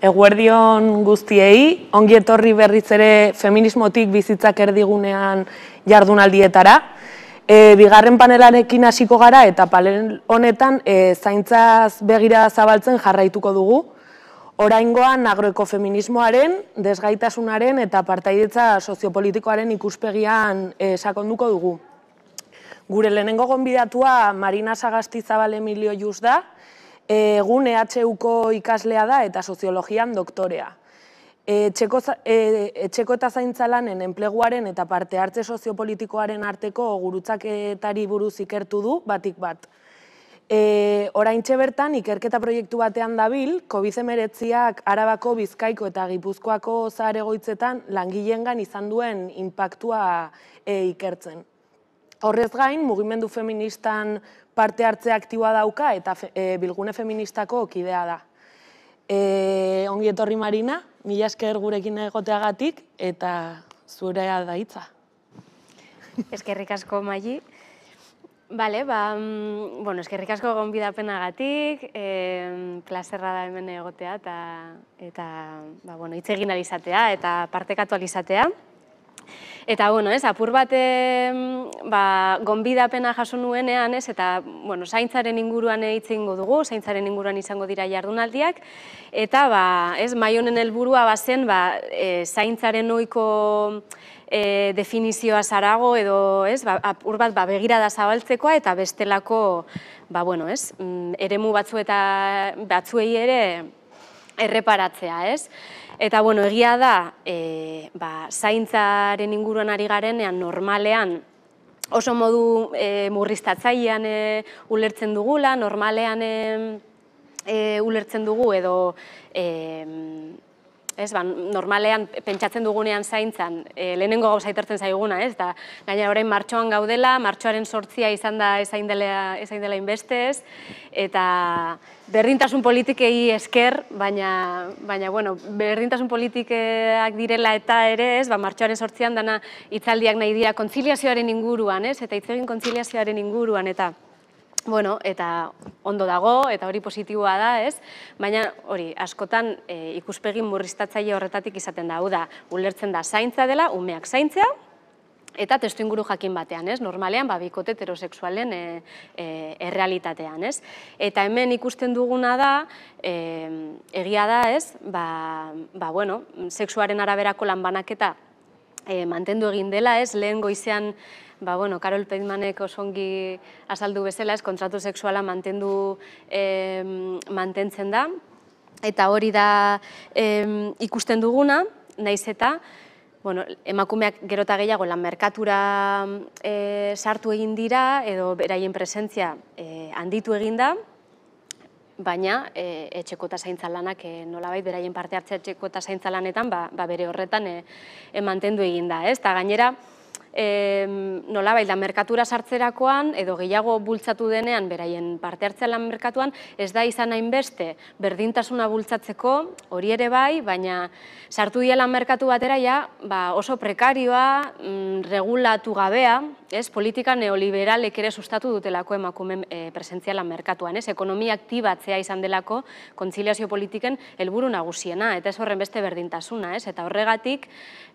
Eguerdion guztiei, ongi etorri berriz ere feminismotik bizitzak erdigunean jardunaldietara. Bigarren panelarekin hasiko gara eta panel honetan zaintzaz begira zabaltzen jarraituko dugu. Oraingoan agroekofeminismoaren, desgaitasunaren eta partaidetza soziopolitikoaren ikuspegian sakonduko dugu. Gure lehenengo gonbidatua Marina Sagastizabal Emilio Jus da, egun EHUko ikaslea da eta soziologian doktorea. Etxeko eta zaintza lanen enpleguaren eta parte hartze soziopolitikoaren arteko gurutzaketari buruz ikertu du batik bat. Oraintxe bertan ikerketa proiektu batean dabil, COVID-19ak Arabako, Bizkaiko eta Gipuzkoako zahar-egoitzetan langileengan izan duen inpaktua ikertzen. Horrez gain, mugimendu feministan parte hartze aktiboa dauka eta bilgune feministako kidea da. Ongi etorri Marina, mila esker gurekin egoteagatik eta zurea da hitza. Eskerrik asko Maili. Eskerrik asko gonbidapenagatik, plazerra da hemen egotea eta hitz egin ahal izatea eta partekatu ahal izatea. Eta, apur bat gonbidapena jaso nuenean, eta zaintzaren inguruan hitz egingo dugu, zaintzaren inguruan izango dira jardunaldiak, eta mai honen helburua bazen zaintzaren ohiko definizioa zarago edo apur bat begirada zabaltzekoa eta bestelako eremu batzuei ere erreparatzea, ez? Eta, egia da, zaintzaren inguruan ari garenean normalean oso modu murriztatzailean ulertzen dugula, normalean ulertzen dugu edo normalean pentsatzen dugunean zaintzan lehenengo gauza etortzen zaiguna, eta gainera orain martxoan gaudela, martxoaren 8 izan da ezain dela inbestez, eta berdintasun politikei esker, baina berdintasun politikak direla eta ere, martxoaren 8an dana hitzaldiak nahi dira kontziliazioaren inguruan, eta hitz egin kontziliazioaren inguruan, eta ondo dago, eta hori positiboa da, baina hori, askotan ikuspegi murriztatzaile horretatik izaten da, hau da, ulertzen da zaintza dela, umeak zaintzea, eta testuinguru jakin batean, normalean, bikote heterosexualen errealitatean, eta hemen ikusten duguna da, egia da, sexuaren araberako lanbanaketa mantendu egin dela, lehen goizean, Karol Peitmanek osongi azaldu bezala, kontratu sexuala mantentzen da, eta hori da ikusten duguna, naiz eta emakumeak gero eta gehiago lan merkatura sartu egin dira, edo beraien presentzia handitu egin da, baina etxeko eta zaintza lanak nolabait beraien parte hartzea etxeko eta zaintza lanetan bere horretan mantendu egin da, eta gainera nolabait lan merkatura sartzerakoan edo gehiago bultzatu denean beraien parte hartzea lan merkatuan ez da izan hainbeste berdintasuna bultzatzeko, hori ere bai, baina sartu dira lan merkatu batera oso prekarioa, regulatu gabea, politika neoliberalek ere sustatu dutelako emakumeen presentzia lan merkatuan, ekonomia aktibatzea izan delako kontziliazio politiken helburu nagusiena, eta ez horren beste berdintasuna, eta horregatik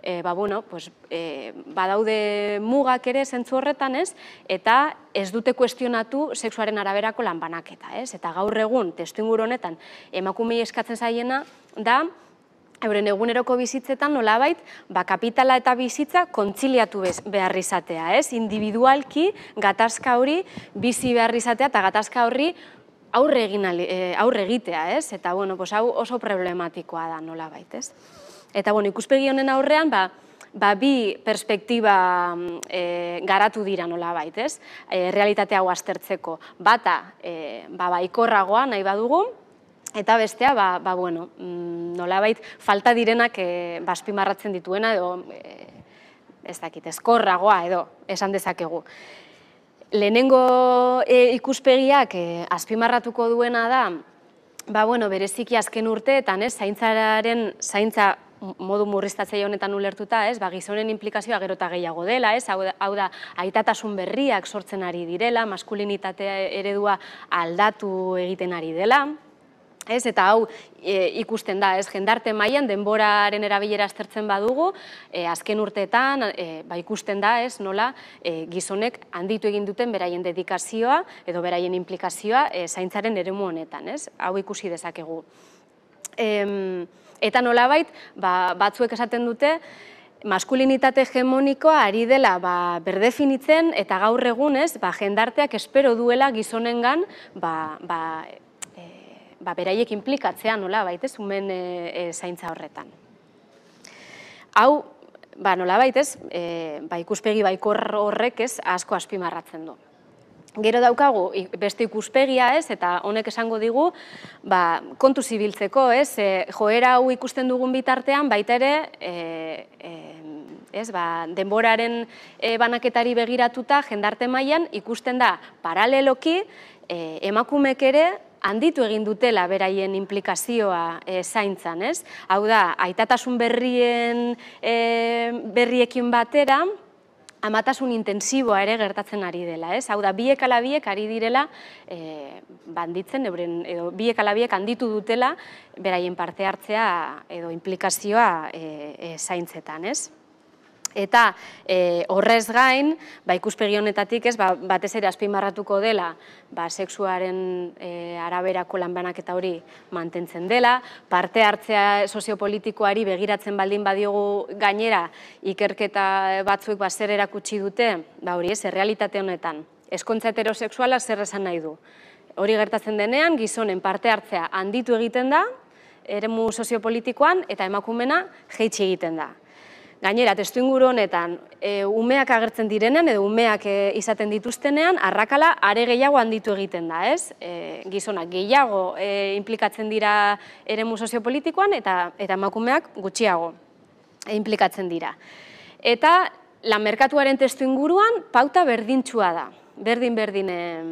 badaude mugak ere zentzu horretan, eta ez dute kuestionatu sexuaren araberako lanbanaketa, eta gaur egun, testuinguru honetan, emakumei eskatzen zaiena da, euren eguneroko bizitzetan nolabait, kapitala eta bizitza kontziliatu behar izatea, individualki gatazka hori bizi behar izatea eta gatazka horri aurre egitea, eta hau oso problematikoa da nolabait, eta ikuspegi honen aurrean, bi perspektiba garatu dira nolabait, realitate hau aztertzeko. Bata, baikorragoa nahi badugu, eta bestea, nolabait, falta direnak azpimarratzen dituena, edo, ez dakit, ezkorragoa, edo, esan dezakegu. Lehenengo ikuspegiak azpimarratuko duena da, bereziki azken urteetan, zaintza modu murriztatzaile honetan ulertuta, gizonen implikazioa gero eta gehiago dela, hau da, aitatasun berriak sortzen ari direla, maskulinitate eredua aldatu egiten ari dela, Eta hau ikusten da, jendarte mailan denboraren erabilera aztertzen badugu, azken urteetan ikusten da, nola gizonek handitu egin duten beraien dedikazioa edo beraien implikazioa zaintzaren eremu honetan, hau ikusi dezakegu. Eta nolabait, batzuek esaten dute, maskulinitate hegemonikoa ari dela berdefinitzen eta gaur egunez jendarteak espero duela gizonengan beraiek inplikatzea nolabait, umen zaintza horretan. Hau, nolabait, ikuspegi baikor horrek asko azpimarratzen du. Gero daukagu beste ikuspegia, eta honek esango digu kontu zibiltzeko, joera hau ikusten dugun bitartean, baita ere denboraren banaketari begiratuta jendarte mailan ikusten da paraleloki emakumek ere handitu egin dutela beraien implikazioa zaintzan. Hau da, aitatasun berriekin batera, amatasun intensiboa ere gertatzen ari dela. Hau da, biek ala biek ari direla banditzen, edo biek ala biek handitu dutela beraien parte hartzea edo implikazioa zaintzetan. Eta horrez gain, ikuspegi honetatik batez ere azpimarratuko dela sexuaren araberako lanbanaketa hori mantentzen dela, parte hartzea soziopolitikoari begiratzen baldin badiogu gainera ikerketa batzuek zer erakutsi dute, hori errealitate honetan, ezkontza heterosexuala zer esan nahi du. Hori gertatzen denean, gizonen parte hartzea handitu egiten da, eremu soziopolitikoan, eta emakumena jaitsi egiten da. Gainera, testuinguru honetan, umeak agertzen direnean edo umeak izaten dituztenean, arrakala are gehiago handitu egiten da, gizonak gehiago inplikatzen dira eremu soziopolitikoan eta emakumeak gutxiago inplikatzen dira. Eta lan merkatuaren testuinguruan pauta berdintsua da, berdin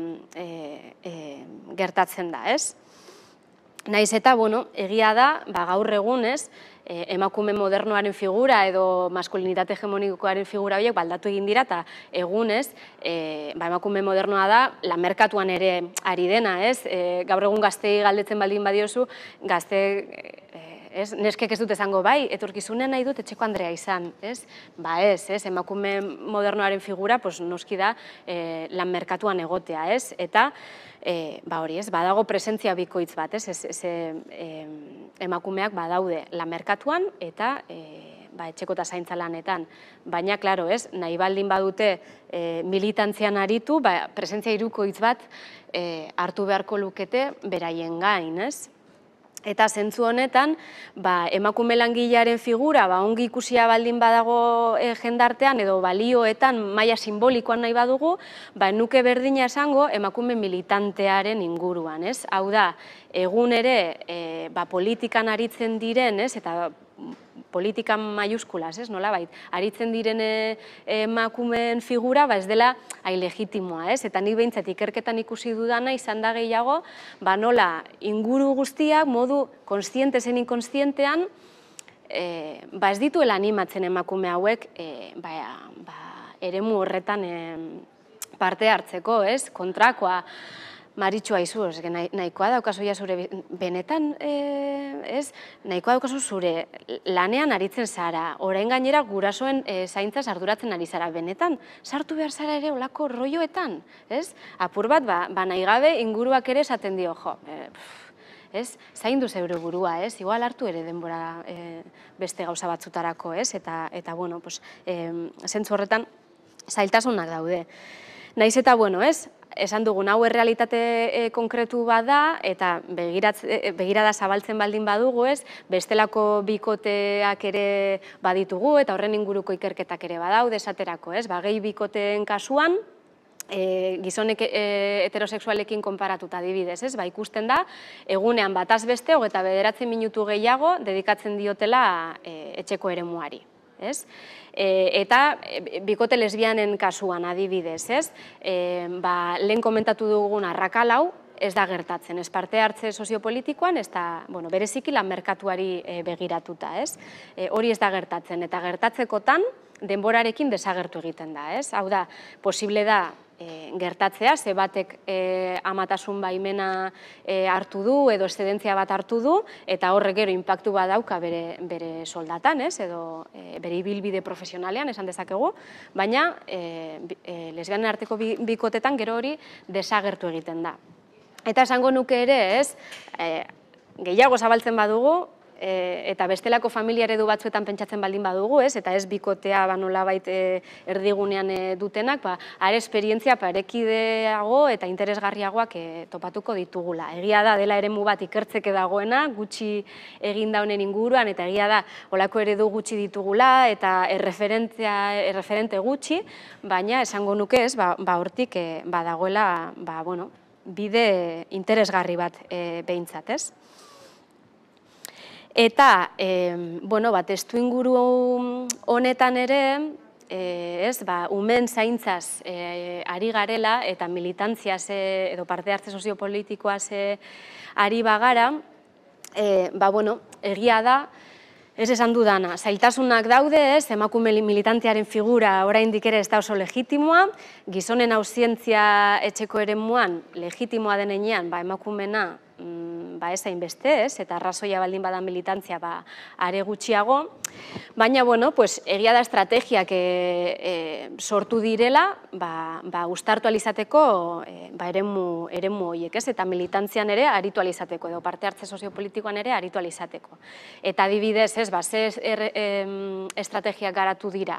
gertatzen da, Naiz eta, egia da, gaur egun, emakume modernoaren figura edo maskulinitate hegemonikoaren figura horiek baldatu egin dira, eta egunez, emakume modernoa da, lan merkatuan ere ari dena, gaur egun gaztei galdetzen baldin badiozu, gazte, neskek ez dut esango, etorkizunean nahi dut etxeko andrea izan, emakume modernoaren figura noski da lan merkatuan egotea, eta badago presentzia bikoitz bat, emakumeak badaude lan merkatuan eta etxeko eta zaintza lanetan. Baina, klaro, nahi baldin badute militantzian aritu, presentzia hirukoitz bat hartu beharko lukete beraien gain, Eta zentzu honetan, emakume langilearen figura ongi ikusia baldin badago jendartean edo balioetan maila simbolikoan nahi badugu, nuke berdina esango emakume militantearen inguruan. Hau da, egun ere politikan aritzen diren, eta politikan maiuskulas, nolabait, aritzen diren emakumeen figura ez dela hain legitimoa, eta nik behintzat ikerketan ikusi dudana izan da gehiago, nola inguru guztiak modu konstiente zen inkonstientean ez dituela animatzen emakume hauek eremu horretan parte hartzeko, kontrakoa. Maritxu aizu, nahikoa daukazu zure benetan, nahikoa daukazu zure lanean aritzen zara, orain gainera gurasoen zaintzaz arduratzen ari zara, benetan, sartu behar zara ere olako rolloetan, apur bat, nahi gabe inguruak ere esaten dio, zaindu zeure burua, igual hartu ere denbora beste gauza batzutarako, eta, zentzu horretan, zailtasunak daude. Naiz eta, esan dugun, hau errealitate konkretu bat da, eta begirada zabaltzen baldin badugu, bestelako bikoteak ere baditugu, eta horren inguruko ikerketak ere badaude esaterako, gehi bikoteen kasuan, gizonek heterosexualekin konparatuta adibidez, ikusten da, egunean bataz beste, 29 minutu gehiago dedikatzen diotela etxeko eremuari. Eta bikote lesbianen kasuan adibidez, lehen komentatu dugun arrakalau, ez da gertatzen, ez parte hartze soziopolitikoan, ez da, bueno, bereziki lan merkatuari begiratuta, ez? Hori ez da gertatzen, eta gertatzekotan denborarekin desagertu egiten da, ez? Hau da, posible da gertatzea, ze batek amatasun baimena hartu du edo eszedentzia bat hartu du, eta horrek gero inpaktu bat dauka bere soldatan, ez? Edo bere ibilbide profesionalean, esan dezakegu, baina lesbianen arteko bikotetan gero hori desagertu egiten da. Eta esango nuke ere, ez, gehiago zabaltzen badugu, eta bestelako familia eredu batzuetan pentsatzen baldin badugu, ez, eta ez bikotea nolabait erdigunean dutenak, are esperientzia parekideago eta interesgarriagoak topatuko ditugula. Egia da, dela eremu bat ikertzeke dagoena, gutxi eginda honen inguruan, eta egia da, olako eredu gutxi ditugula, eta erreferente gutxi, baina esango nuke ez, hortik badagoela, bide interesgarri bat behintzat, ez? Eta, testuinguru honetan ere, umen zaintzaz ari garela eta militantziaz edo parte hartze soziopolitikoaz ari bagara, egia da, ez esan dudana, zailtasunak daude, emakume militantearen figura oraindik ere ez da oso legitimoa, gizonen auzientzia etxeko eremuan legitimoa denean emakumena ez hainbeste, eta arrazoia baldin badan militantzia are gutxiago, baina, egia da estrategiak sortu direla, uztartu alizateko eremu horiek, eta militantzian ere aritu alizateko, edo parte hartze soziopolitikoan ere aritu alizateko. Eta adibidez, ze estrategiak garatu dira,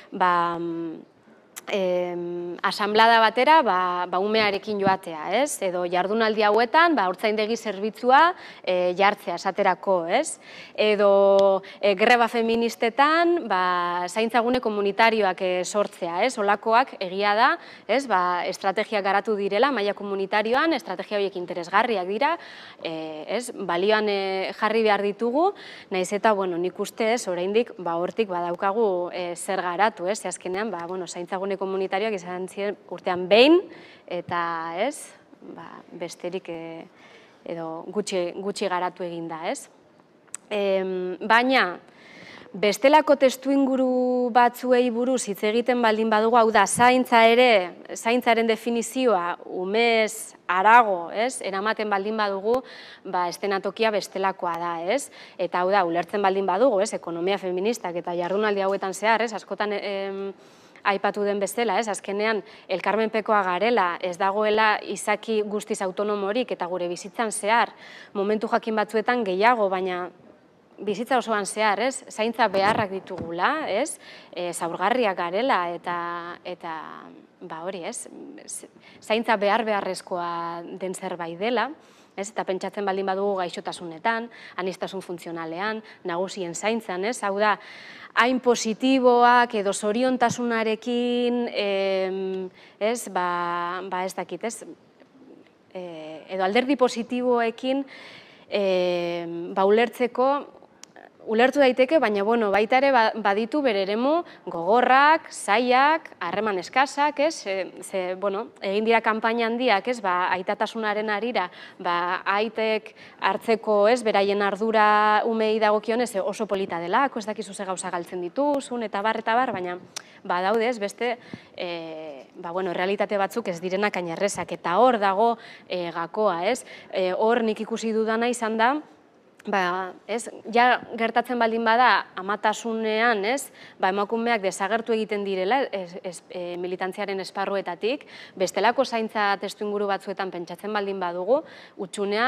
asanblada batera umearekin joatea, edo jardunaldi hauetan haurtzaindegi zerbitzua jartzea esaterako, edo greba feministetan zaintzagune komunitarioak sortzea, holakoak egia da, estrategiak garatu direla maila komunitarioan, estrategia horiek interesgarriak dira, balioan jarri behar ditugu, nahiz eta nik uste oraindik hortik badaukagu zer garatu, azkenean zaintzagune komunitarioak izan ziren urtean behin, eta besterik edo gutxi garatu egin da, Baina, bestelako testuinguru batzuei buruz hitz egiten baldin badugu, hau da, zaintzaren definizioa umez harago, eramaten baldin badugu, eszenatokia bestelakoa da, eta hau da, ulertzen baldin badugu, ekonomia feministak eta jardunaldi hauetan zehar, askotan aipatu den bezala, azkenean elkarmenpekoa garela, ez dagoela izaki guztiz autonomorik eta gure bizitzan zehar, momentu jakin batzuetan gehiago, baina bizitza osoan zehar, zaintza beharrak ditugula, zaurgarriak garela, eta hori, zaintza beharrezkoa den zerbait dela, eta pentsatzen baldin badugu gaixotasunetan, aniztasun funtzionalean, nagusien zaintzan, hau da, hain positiboak edo zoriontasunarekin, ez dakit, edo alderdi positiboekin ulertu daiteke, baina baita ere baditu bere eremu gogorrak, zailak, harreman eskasak, egin dira kanpaina handiak, aitatasunaren harira, aitek hartzeko, beraien ardura umei dagokionez oso polita delako, ez dakizu ze gauza galtzen dituzun, eta bar, baina badaude, beste, realitate batzuk ez direnak ainerrezak, eta hor dago gakoa, hor nik ikusi dudana izan da, gertatzen baldin bada amatasunean, emakumeak desagertu egiten direla militantziaren esparruetatik, bestelako zaintza testuinguru batzuetan pentsatzen baldin badugu, utxunea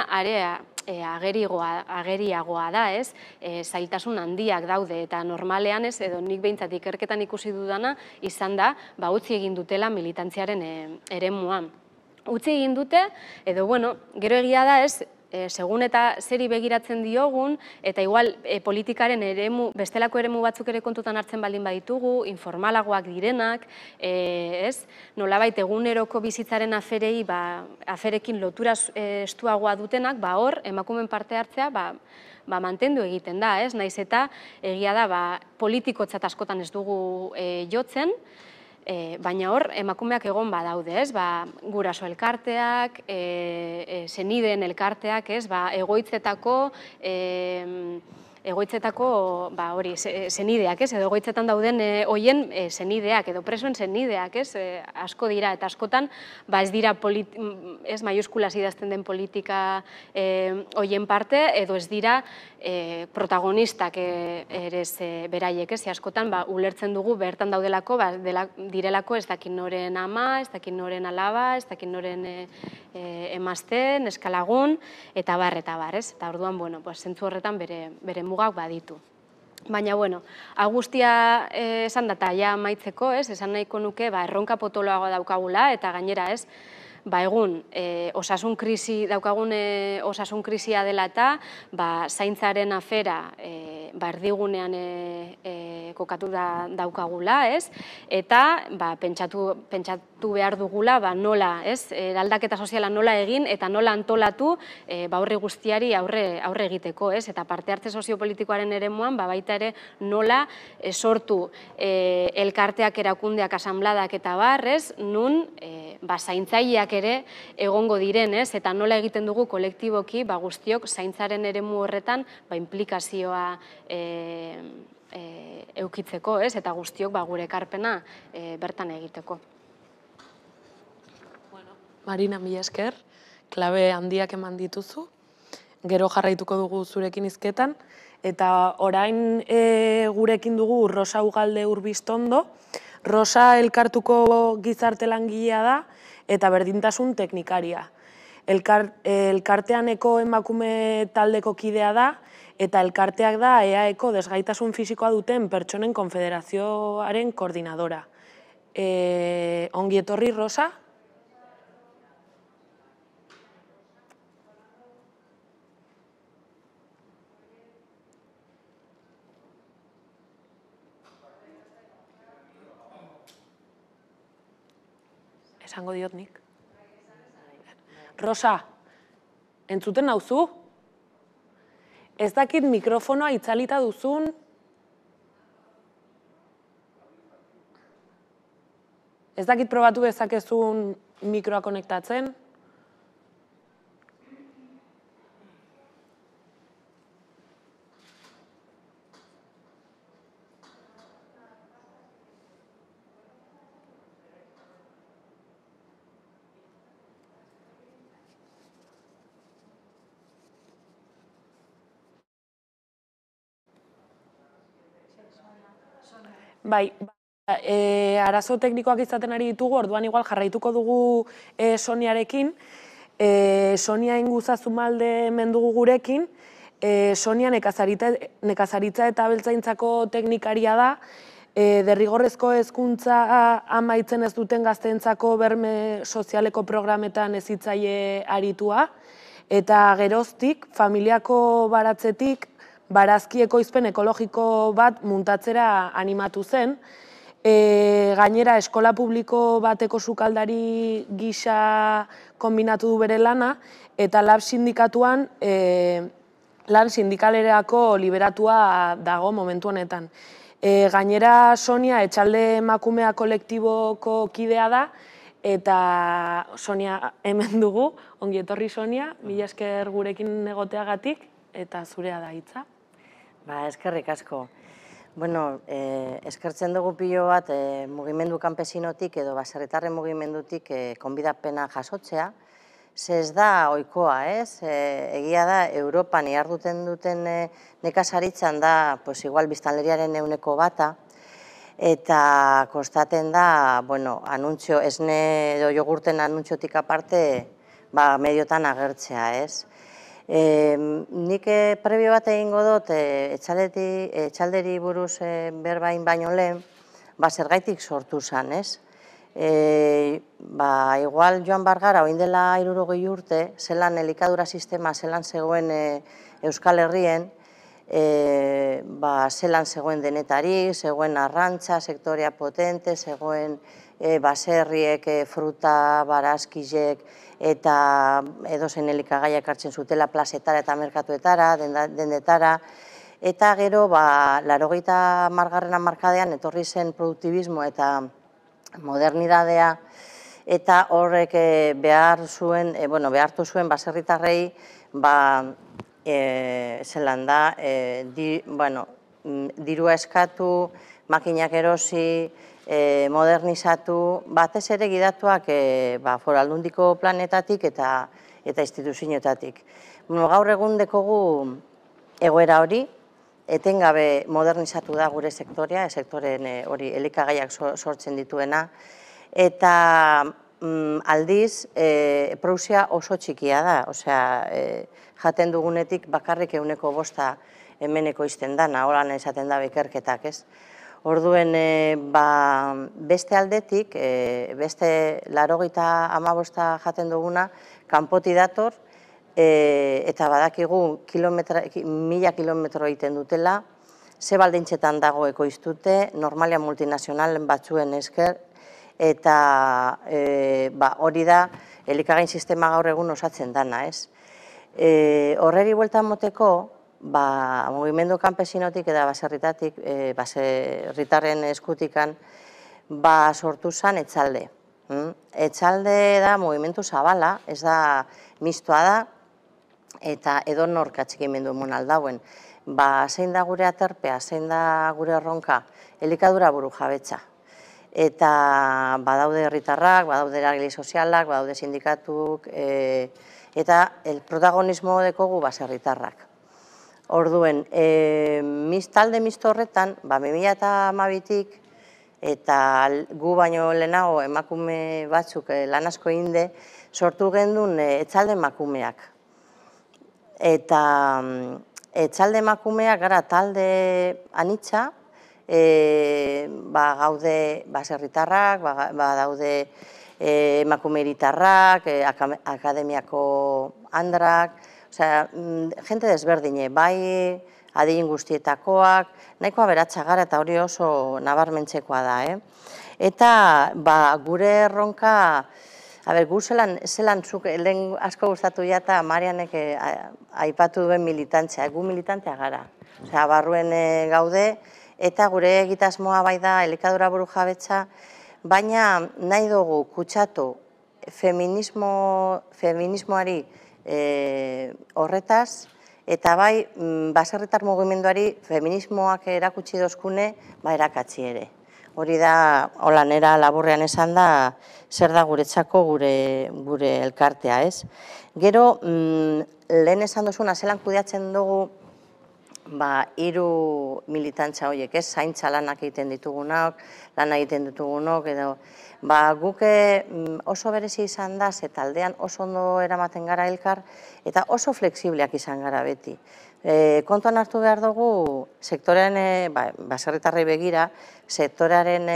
ageriagoa da, zailtasun handiak daude, eta normalean, edo nik behintzat ikerketan ikusi dudana, izan da, utzi egin dutela militantziaren eremuan. Utzi egin dute, edo, gero egia da, segun eta zeri begiratzen diogun, eta igual politikaren bestelako eremu batzuk ere kontutan hartzen baldin baditugu, informalagoak direnak, nolabait eguneroko bizitzaren aferekin lotura estuagoa dutenak, hor, emakumen parte hartzea, mantendu egiten da, nahiz eta egia da, politikotzat askotan ez dugu jotzen, Baina hor, emakumeak egon badaude, ez? Guraso elkarteak, senideen elkarteak, ez? Egoitzetako hori, senideak, ez? Edo egoitzetan dauden hoien senideak, edo presoen senideak, ez? Asko dira, eta askotan, ez dira, ez maiuskulas idazten den politika hoien parte, edo ez dira protagonistak ere beraiek, ez? Askotan, ulertzen dugu, bertan daudelako, direlako ez dakin noren ama, ez dakin noren alaba, ez dakin noren emazte, neskalagun, eta bar, ez? Eta orduan, zentzu horretan bere mugak baditu. Baina, guztia esan data ja maitzeko, ez? Esan nahiko nuke, erronka potoloago daukagula, eta gainera, ez? Egun, osasun krisi, daukagun osasun krisia dela eta, zaintzaren afera erdigunean kokatu daukagula, ez? Eta pentsatu behar dugula nola, ez? Aldaketa soziala nola egin eta nola antolatu horri guztiari aurre egiteko, ez? Eta parte hartze soziopolitikoaren eremuan, baita ere nola sortu elkarteak, erakundeak, asanbladak eta bar, ez? Nun zaintzaileak ere egongo diren, ez? Eta nola egiten dugu kolektiboki guztiok zaintzaren eremu horretan inplikazioa eukitzeko, ez? Eta guztiok gure ekarpena bertan egiteko. Marina, mila esker, klabe handiak eman dituzu, gero jarraituko dugu zurekin hizketan, eta orain gurekin dugu Rosa Ugalde Urbistondo. Rosa elkartuko gizarte langilea da, eta berdintasun teknikaria. Elkarteaneko emakume taldeko kidea da, eta elkarteak da EAeko desgaitasun fisikoa duten pertsonen konfederazioaren koordinadora. Ongi etorri, Rosa? Esango diot nik. Rosa, entzuten nauzu? Ez dakit mikrofonoa itzalita duzun? Ez dakit probatu dezakezun mikroa konektatzen? Bai, arazo teknikoak izaten ari ditugu, orduan igual jarraituko dugu Soniarekin. Sonia Inguzazumalde hemen dugu gurekin. Sonia nekazaritza eta abeltzaintzako teknikaria da. Derrigorrezko hezkuntza amaitzen ez duten gazteentzako berme sozialeko programetan hezitzaile aritua. Eta geroztik, familiako baratzetik, barazki ekoizpen ekologiko bat muntatzera animatu zen. Gainera, eskola publiko bateko sukaldari gisa kombinatu du bere lana, eta lab sindikatuan lan sindikalerako liberatua dago momentu honetan. Gainera, Sonia etxalde emakumea kolektiboko kidea da, eta Sonia hemen dugu, ongi etorri Sonia, mila esker gurekin egoteagatik, eta zurea da hitza. Eskerrik asko. Eskertzen dugu pilo bat mugimendu kanpesinotik edo baserritarren mugimendutik konbidapena jasotzea, ze ez da ohikoa, ez? Egia da, Europan iharduten duten nekazaritzan da, igual biztanleriaren 1%, eta kostaten da, anuntzio, esne edo jogurten anuntziotik aparte, mediotan agertzea, ez? Nik prebio bat egingo dut, etxalderi buruz berbain baino lehen, zergaitik sortu zen, ez? Igual Joan Bargara, oin dela 60 urte, zelan elikadura sistema zelan zegoen Euskal Herrien, zelan zegoen denetari, zegoen arrantza, sektorea potente, zegoen baserriek, fruta, barazkizek, eta edozein elikagaiak hartzen zutela plazetara eta merkatuetara, dendetara, eta gero, 80. hamarkadean etorri zen produktibismo eta modernidadea, eta horrek behartu zuen baserritarrei, zelan da, dirua eskatu, makinak erosi, modernizatu, batez ere gidatuak Foru Aldundiko planetatik eta instituzioetatik. Gaur egun dekogu egoera hori, etengabe modernizatu da gure sektorea, sektoren hori elikagaiak sortzen dituena, eta aldiz produkzioa oso txikia da, osea, jaten dugunetik bakarrik 5% hemeneko izten dana, holan esaten da ikerketak, ez? Orduen, beste aldetik, beste 85 jaten duguna, kanpoti dator, eta badakigu 1000 kilometro egiten dutela, ze baldintzetan dago ekoiztute, normalia multinazionalen batzuen esker, eta hori da elikagain sistema gaur egun osatzen dana, ez? Horreri bueltan moteko, mugimendu kanpesinotik eta baserritatik, baserritarren eskutikan, sortu zen Etxalde. Etxalde da mugimendu zabala, ez da mistoa da, eta edonork atxikimendu emun aldauen. Zein da gure aterpea, zein da gure erronka, elikadura buru jabetza. Eta badaude herritarrak, badaude eragile sozialak, badaude sindikatuk, eta protagonismo dekogu baserritarrak. Orduen, talde misto horretan, 2012tik, eta gu baino lehenago emakume batzuk lan asko eginde, sortu gendun Etxalde emakumeak. Eta Etxalde emakumeak gara talde anitza, gaude baserritarrak, daude emakume hiritarrak, akademiako andrak, osea, jente desberdine, bai adin guztietakoak, nahikoa beratxa gara eta hori oso nabarmentzekoa da. Eta gure erronka, gu zelan zuk lehen asko gustatu jata Marianek aipatu duen militantzia, gu militantea gara. Osea, barruen gaude, eta gure egitasmoa bai da elikadura buru jabetza, baina nahi dugu kutsatu feminismoari horretaz, eta bai baserritar mugimenduari feminismoak erakutsi dozkune, erakatsi ere. Hori da, hola nera laburrean esan da, zer da guretzako gure elkartea, ez? Gero, lehen esan duzuna, zelan kudeatzen dugu, 3 militantza horiek, ez? Zaintza lanak egiten ditugunok, lana egiten ditugunok, edo, guke oso berezi izan da, ze taldean oso ondo eramaten gara elkar, eta oso fleksibleak izan gara beti. Kontuan hartu behar dugu, sektorean, baserritarrei begira, sektorearen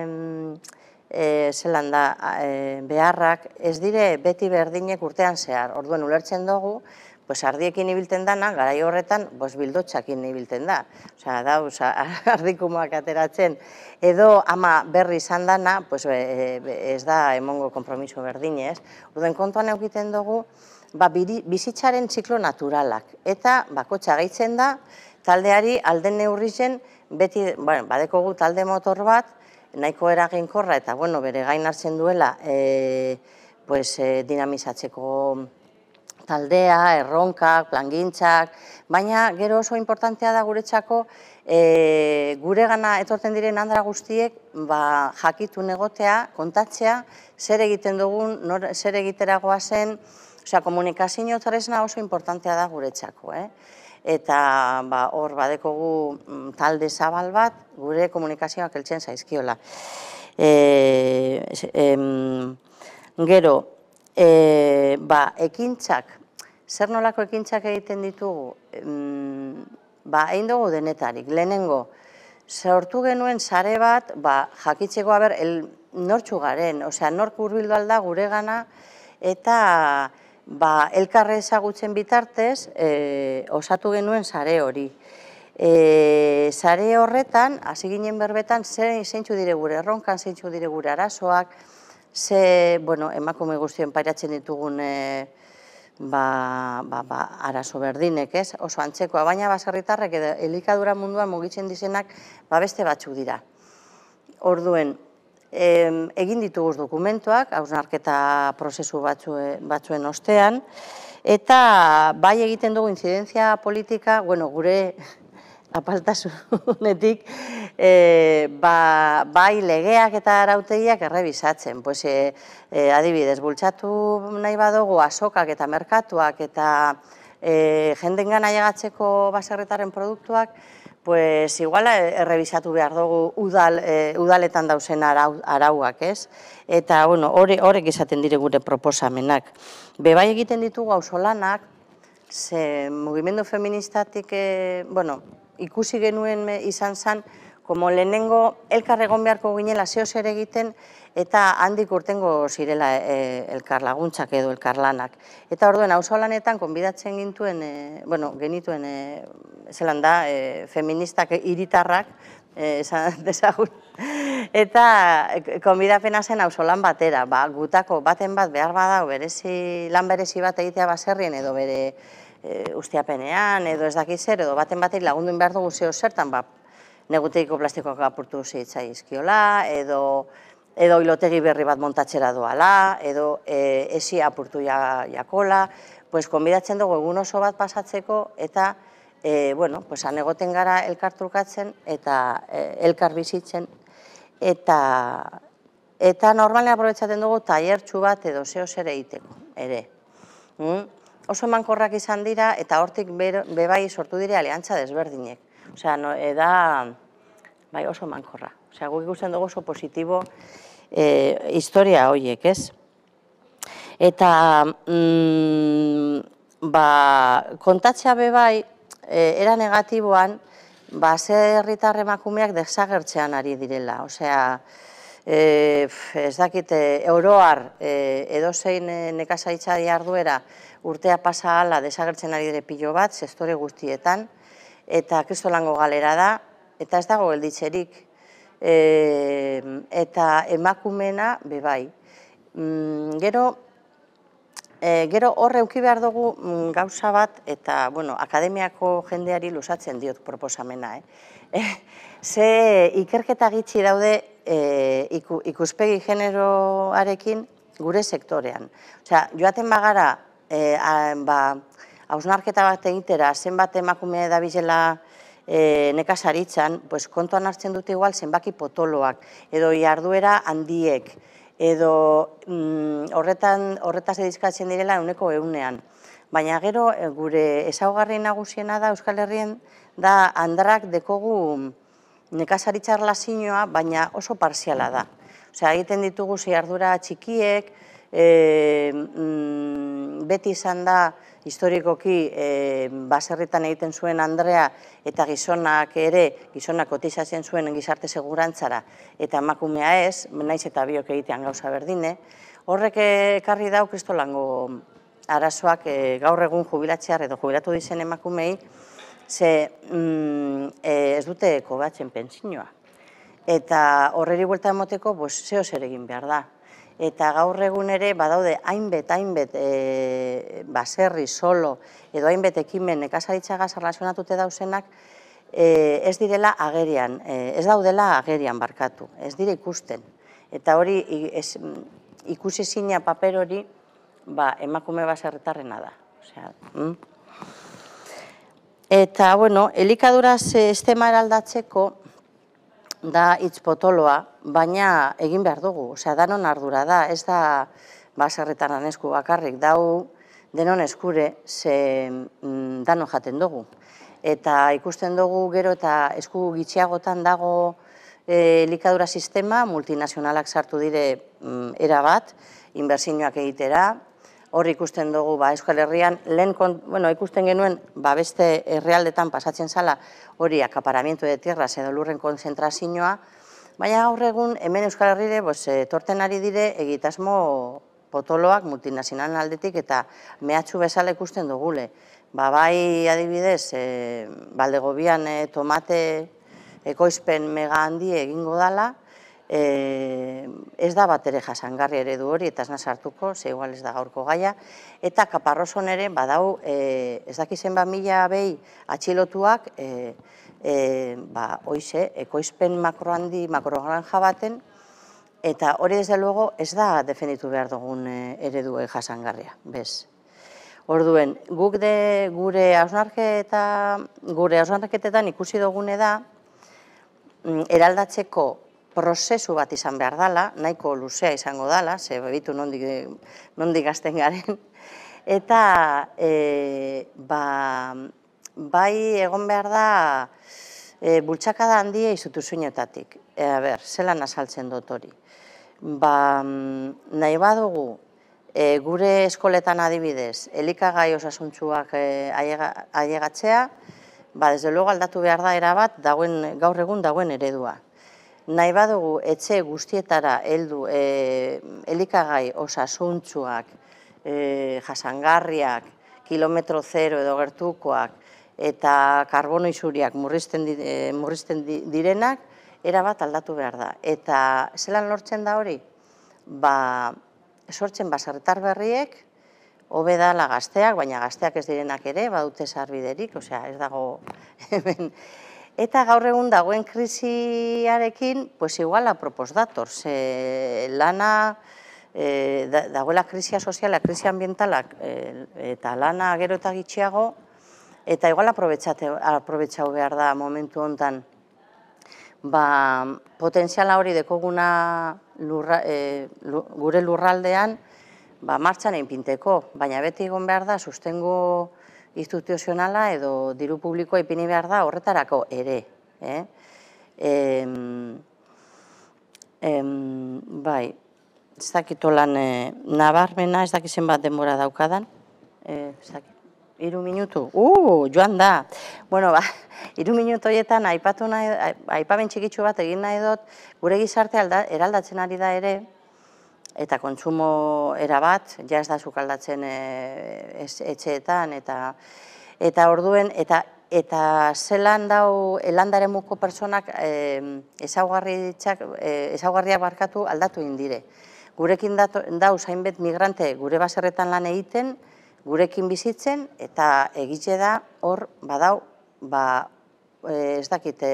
zelan da beharrak, ez dire beti berdinek urtean zehar. Orduen ulertzen dugu, ardiekin ibilten dana, garai horretan, bildotxakin ibilten da. Osea, dauz, ardikumoak ateratzen, edo ama berri izan dana, ez da emongo konpromiso berdinez. Orduen kontuan egiten dugu, bizitzaren ziklo naturalak. Eta, bakotxa gehitzen da, taldeari alden neurrizen, beti, badekogu talde motor bat, nahiko eraginkorra, eta, bere gain hartzen duela, dinamizatzeko taldea, erronkak, plangintzak, baina gero oso importantea da guretzako gure gana etortzen diren andra guztiek jakitun egotea, kontatzea, zer egiten dugun, zer egiteragoa zen, osea, komunikazio tresna oso importantea da guretzako, eta hor badekogu talde zabal bat, gure komunikazioak heltzen zaizkiola. Gero, ekintzak, zer nolako ekintzak egiten ditugu, egin dugu denetarik. Lehenengo, sortu genuen sare bat, jakitzeko nortxu garen, osea, nork hurbildu alda gure gana, eta elkarre ezagutzen bitartez, osatu genuen sare hori. Sare horretan, hasi ginen berbetan, zeintzu dire gure erronkan, zeintzu dire gure arazoak, emakume guztien pairatzen ditugun arazo berdinek, ez? Oso antzekoa, baina baserritarrek elikadura munduan mugitzen dizenak beste batzuk dira. Orduen, egin dituguz dokumentuak, hausnarketa prozesu batzuen ostean, eta bai egiten dugu inzidentzia politika, gure apaltasunetik, bai legeak eta arautegiak errebisatzen. Adibidez, bultzatu nahi badugu azokak eta merkatuak eta jendengan ailegatzeko baserritarren produktuak, igual errebisatu behar dugu udaletan dauzen arauak, ez? Eta, horrek izaten dire gure proposamenak. Bebai egiten ditugu auzolanak, ze mugimendu feministatik, ikusi genuen izan zen, como lehenengo elkar egon beharko ginela zeo zer egiten, eta handik urtengo zirela elkar laguntzak edo elkar lanak. Eta orduen auzolanetan konbidatzen genituen, zelan da, feministak hiritarrak, esan dezagun, eta konbidapena zen auzolan batera, gutako baten bat behar badau lan berezi bat egitea baserrien edo bere ustiapenean, edo ez dakiz zer, edo baten batek lagundun behar dugu zeo zertan, negutegiko plastikoak apurtu zitzaizkiola, edo hilotegi berri bat montatxera doala, edo esi apurtu jakola, konbidatzen dugu egun oso bat pasatzeko, eta han egoten gara elkar trukatzen, eta elkar bizitzen, eta normalen aprobetxaten dugu tailertxu bat edo zeo zer egiteko, ere. Oso emankorrak izan dira, eta hortik bebai sortu dire aliantza desberdinek. Osea, bai oso emankorra. Osea, guk ikusten dugu oso positibo historia horiek, ez? Eta kontatzea bebai, era negatiboan, ze herritar emakumeak desagertzean ari direla. Osea, ez dakit, oroar edozein nekazaritza jarduera urtea pasa ala desagertzen ari dire pilo bat, sektore guztietan, eta kristolango galera da, eta ez dago gelditzerik, eta emakumena bebai. Gero horre euki behar dugu gauza bat, eta akademiako jendeari luzatzen diot proposamena. Ze ikerketa gitxi daude ikuspegi generoarekin gure sektorean. Osea, joaten bagara, hausnarketa bat egitera, zenbat emakume dabilela nekazaritzan, kontuan hartzen dute igual zenbaki potoloak, edo jarduera handiek, edo horretaz edizkatzen direla euneko eunean. Baina gero, gure ezaugarri nagusiena da Euskal Herrien, da andrak dekogu nekazaritza erlazioa, baina oso parziala da. Osea, egiten ditugu jardura txikiek, beti izan da historikoki baserritan egiten zuen Andrea eta gizonak ere, gizonak kotizatzen zuen gizarte segurantzara eta emakumea ez, naiz eta biok egitean gauza berdine, horrek ekarri dau kristolango arazoak gaur egun jubilatzear edo jubilatu dizen emakumei, ze ez dute kobratzen pentsioa. Eta horreri buelta emoteko, zeo zer egin behar da. Eta gaur egun ere badaude hainbet baserri, solo, edo hainbet ekimen nekazaritxagaz erlazionatute dauzenak, ez direla agerian, ez daudela agerian barkatu, ez dire ikusten. Eta hori ikusi zina paper hori emakume baserritarrena da. Eta, elikadura sistema eraldatzeko da hitz potoloa, baina egin behar dugu, danon ardura da, ez da baserritarren esku bakarrik, dau denon eskure, ze danon jaten dugu. Eta ikusten dugu gero eta esku gitxiagotan dago elikadura sistema, multinazionalak sartu dire erabat, inbertsioak egitera, hor ikusten dugu Euskal Herrian, ikusten genuen beste herrialdetan pasatzen zala hori akaparamiento de tierras edo lurren konzentrazioa, baina gaur egun hemen Euskal Herrire torten ari dire egitasmo potoloak multinazionalen aldetik eta mehatxu bezala ikusten dugule. Bai adibidez, Baldegobian tomate ekoizpen mega handi egingo dala, ez da bat ere jasangarri eredu hori, eta ez nazartuko, ze igual ez da gaurko gaia, eta Kaparroson ere badau, ez dakizen mila behi atxilotuak, ekoizpen makrogranja baten, Eta hori, desde luego, ez da defenditu behar dugun eredu jasangarria, bez. Orduen, guk gure hausnarketetan ikusi dugune da, eraldatzeko prozesu bat izan behar dela, nahiko luzea izango dela, ze bebitu nondik hasten garen, eta bai egon behar da bultzakada handia instituzioetatik. Zelan azaltzen dut hori. Nahi badugu, gure eskoletan adibidez, elikagai osasuntsuak ailegatzea, desde luego aldatu behar da erabat gaur egun dagoen eredua. Nahi badugu etxe guztietara heldu elikagai osasuntsuak, jasangarriak, kilometro zero edo gertukoak, eta karbono isuriak murrizten direnak, erabat aldatu behar da. Eta zelan lortzen da hori? Sortzen baserritar berriek, hobe dala gazteak, baina gazteak ez direnak ere, badute sarbiderik, osea, ez dago hemen. Eta gaur egun dagoen krisiarekin, pues igual apropos dator, ze lana, dagoela krisia soziala, krisia ambientalak, eta lana gero eta gitxiago, eta igual aprobetxau behar da momentu honetan, potenziala hori dekoguna gure lurraldean, martxan einpinteko, baina beti egon behar da sustengo instituzionala edo diru publikoa ipini behar da horretarako ere. Bai, ez dakit olan nabarmena, ez dakit zenbat denbora daukadan. 3 minutu? Joan da! Bueno, 3 minutu horietan aipamen txikitsu bat egin nahi dut, gure gizarte eraldatzen ari da ere, eta kontsumo erabat, ja ez da zuk aldatzen etxeetan, eta orduen, eta zelan dau landaremuko personak ezaugarriak barkatu aldatu indire. Gurekin dau zainbet migrante gure baserretan lan egiten, gurekin bizitzen, eta egitxe da hor badau, ez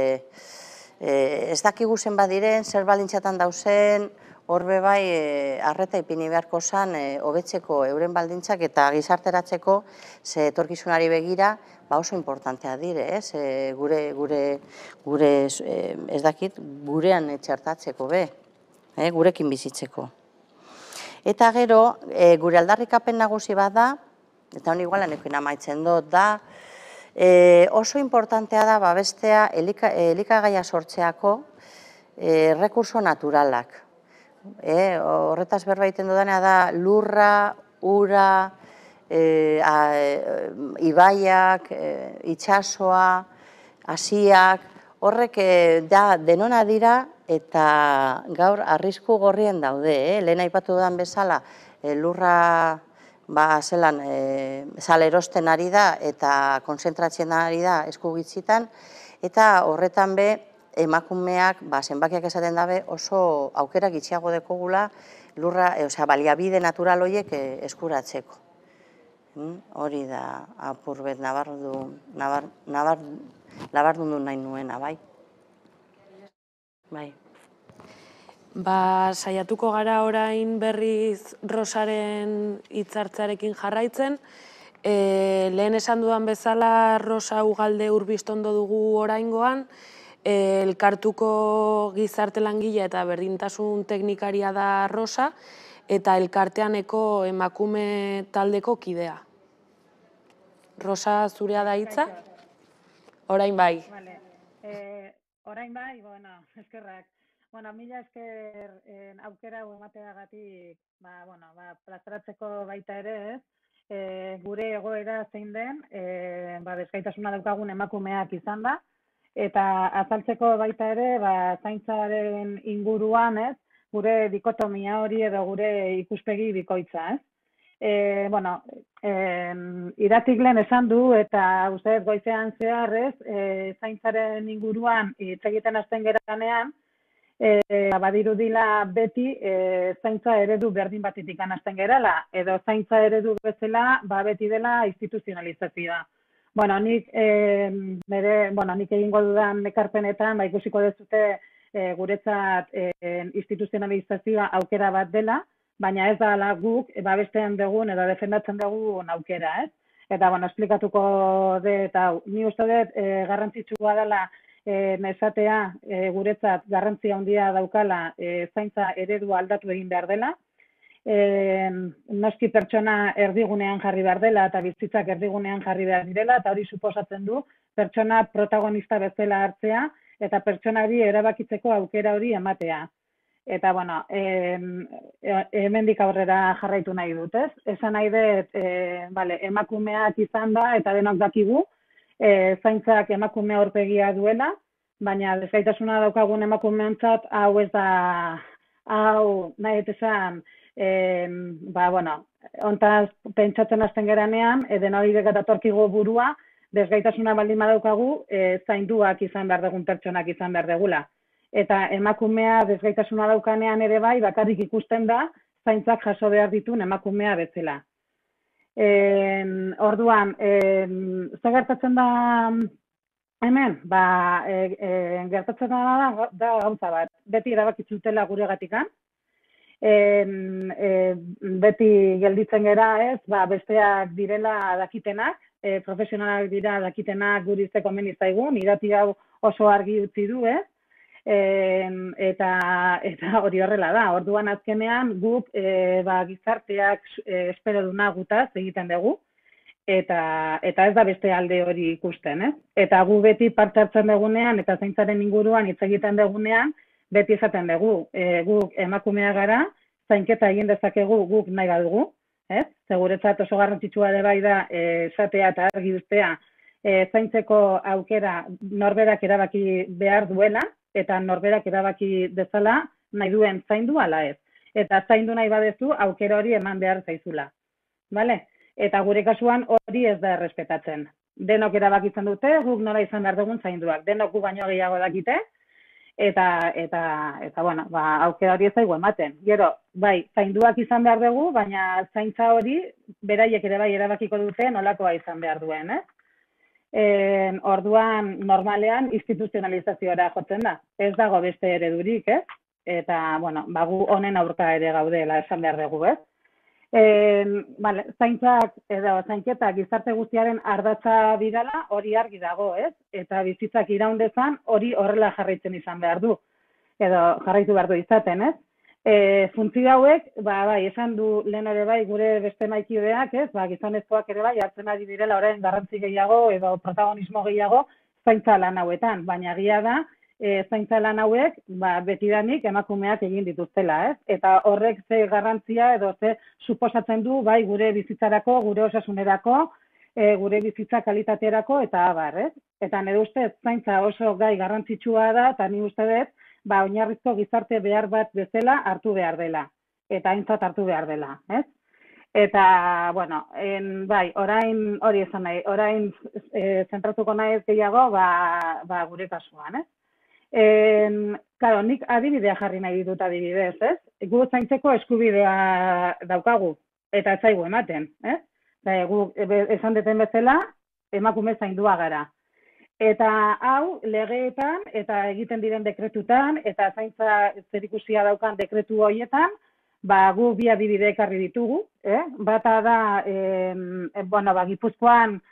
dakigu zen badiren, zer baldintzatan dauzen, hor bai arreta ipini beharko zen hobetzeko euren baldintzak eta gizarteratzeko ze etorkizunari begira oso importantea dire, gure ez dakit, gurean txertatzeko gurekin bizitzeko. Eta gero, gure aldarrikapen nagusi bat da, eta honi igual anekin amaitzen dut, da oso importantea da babestea elikagaia sortzeako rekurso naturalak. Horretaz berbaiten dudana da lurra, ura, ibaiak, itxasoa, hasiak, horrek denona dira eta gaur arrisku gorrien daude. Lehen aipatu dudan bezala lurra zelan salerosten ari da eta konzentratzen ari da esku gitzitan, eta horretan emakumeak zenbakiak esaten dabe oso aukera gitxiago dekogula lurra, baliabide natural horiek eskuratzeko. Hori da apurbet nabardundu nahi nuena, bai? Bai. Saiatuko gara orain berriz Rosaren hitzartzearekin jarraitzen. Lehen esan dudan bezala Rosa Ugalde Urbiztondo dugu oraingoan, elkartuko gizarte langile eta berdintasun teknikaria da Rosa, eta elkarteaneko emakume taldeko kidea. Rosa, zurea da hitza? Orain bai. Orain bai, eskerrak. Mila esker aukera emateagatik, plazaratzeko baita ere ez, gure egoera zein den, desgaitasuna daukagun emakumeak izan da, eta azaltzeko baita ere, zaintzaren inguruan ez, gure dikotomia hori edo gure ikuspegi bikoitza ez. Iratik lehen esan du eta uste goizean zehar ez, zaintzaren inguruan hitz egiten hasten geranean, badirudila beti zaintza eredu berdin batetik hasten gerala, edo zaintza eredu bezala beti dela instituzionalizazioa. Nik egingo dudan ekarpenetan ikusiko dezute guretzat instituzionalizazioa aukera bat dela, baina ez da guk babesten dugun edo defendatzen dugun aukera, ez? Eta, bueno, esplikatuko dut, ni uste dut garrantzitsua dela esatea guretzat garrantzia handia daukala zaintza eredua aldatu egin behar dela. Noski pertsona erdigunean jarri behar dela eta bizitzak erdigunean jarri behar direla, eta hori suposatzen du pertsona protagonista bezala hartzea eta pertsonari erabakitzeko aukera hori ematea. Eta, bueno, hemendik aurrera jarraitu nahi dut, ez? Esan nahi dut, emakumeak izan da eta denok dakigu, zaintzak emakume aurpegia duela, baina desgaitasuna daukagun emakumeantzat hau ez da, hau nahi esan, hontaz pentsatzen hasten geranean, denoi datorkigu burua, desgaitasuna baldin badaukagu, zainduak izan behar dugun pertsonak izan behar dugula. Eta emakumea desgaitasuna daukanean ere bai, bakarrik ikusten da, zaintzak jaso behar ditun emakumea bezala. Orduan, zer gertatzen da hemen? Gertatzen da gauza bat. Beti erabakitzutela guregatikan. Beti gelditzen gera ez, besteak direla dakitenak, profesionalak dira dakitenak guri ze komeni zaigun, irati hau oso argi utzi du, ez? Eta hori horrela da. Orduan azkenean guk gizarteak espero duna gutaz egiten dugu, eta ez da beste alde hori ikusten, ez? Eta gu beti parte hartzen dugunean eta zaintzaren inguruan hitz egiten dugunean, beti esaten dugu, guk emakumea gara, zainketa egin dezakegu guk nahi badugu, ez? Seguretzat oso garrantzitsua ere bai da esatea eta argi ustea, zaintzeko aukera norberak erabaki behar duela, eta norberak erabaki dezala nahi duen zaindu ala ez. Eta zaindu nahi badezu aukera hori eman behar zaizula. Bale? Eta gure kasuan hori ez da errespetatzen. Denok erabakitzen dute, guk nola izan behar dugun zainduak. Denok gu baino gehiago dakite, eta aukera hori ez zaigu ematen. Gero, bai, zainduak izan behar dugu, baina zaintza hori beraiek ere bai erabakiko dute nolakoa izan behar duen, ez? Orduan, normalean, instituzionalizazioara jotzen da. Ez dago beste eredurik, ez? Eta, gu honen aurka ere gaudela esan behar dugu, ez? Zaintzak edo zainketak gizarte guztiaren ardatza dirala, hori argi dago, ez? Eta bizitzak iraun dezan, hori horrela jarraitzen izan behar du. Edo jarraitu behar du izaten, ez? Funtzio hauek, esan du lehen ere bai gure beste maikideak, ez? Gizonezkoak ere bai hartzen ari direla orain garrantzi gehiago edo protagonismo gehiago zaintza lan hauetan, baina egia da zaintza lan hauek betidanik emakumeak egin dituztela, ez? Eta horrek ze garrantzia edo ze suposatzen du bai gure bizitzarako, gure osasunerako, gure bizitza kalitaterako eta abar, ez? Eta nire ustez zaintza oso gai garrantzitsua da eta ni uste dut oinarrizko gizarte behar bat bezala hartu behar dela, eta aintzat hartu behar dela, ez? Eta, orain hori esan nahi, orain zentratuko nahi gehiago, gure kasuan, ez? Claro, nik adibidea jarri nahi ditut adibidez, ez? Gu zaintzeko eskubidea daukagu, eta ez zaigu ematen, ez? Gu esan deten bezala, emakume zaindua gara. Eta hau, legeetan eta egiten diren dekretutan, eta zaintza zerikusia daukan dekretu horietan, gu bi adibide ekarri ditugu. Bata da, Gipuzkoan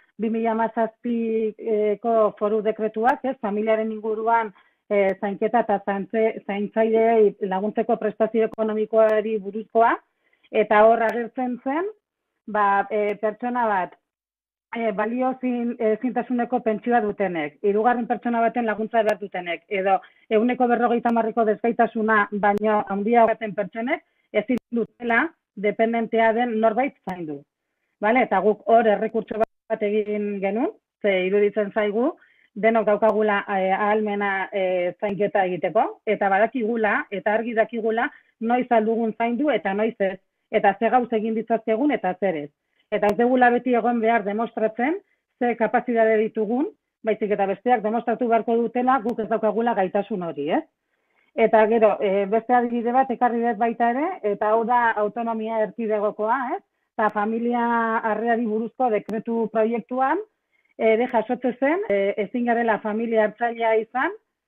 2017ko foru dekretuak, familiaren inguruan zainketa eta zaintzaileei laguntzeko prestazio ekonomikoari buruzkoa, eta hor agertzen zen, pertsona bat, balio zintasuneko pentsioa dutenek, hirugarren pertsona baten laguntza behar dutenek, edo 150ko desgaitasuna baino handia baten pertsonek ezin dutela dependentea den norbait zaindu. Eta guk hor errekurtso bat egin genuen, ze iruditzen zaigu, denok daukagula ahalmena zainketa egiteko, eta badakigula, eta argi dakigula, noiz aldugun zaindu eta noiz ez, eta ze gauz egin ditzazkegun eta zer ez. Eta ez dugula beti egon behar demostratzen, ze kapazidade ditugun, baizik eta besteak demostratu beharko dutela, guk ez daukagula gaitasun hori, ez? Eta gero, beste adibide bat ekarri dut baita ere, eta hau da autonomia erkidegokoa, ez? Eta familia harreari buruzko dekretu proiektuan, ere jasotzen zen, ezin garela familia hartzailea izan,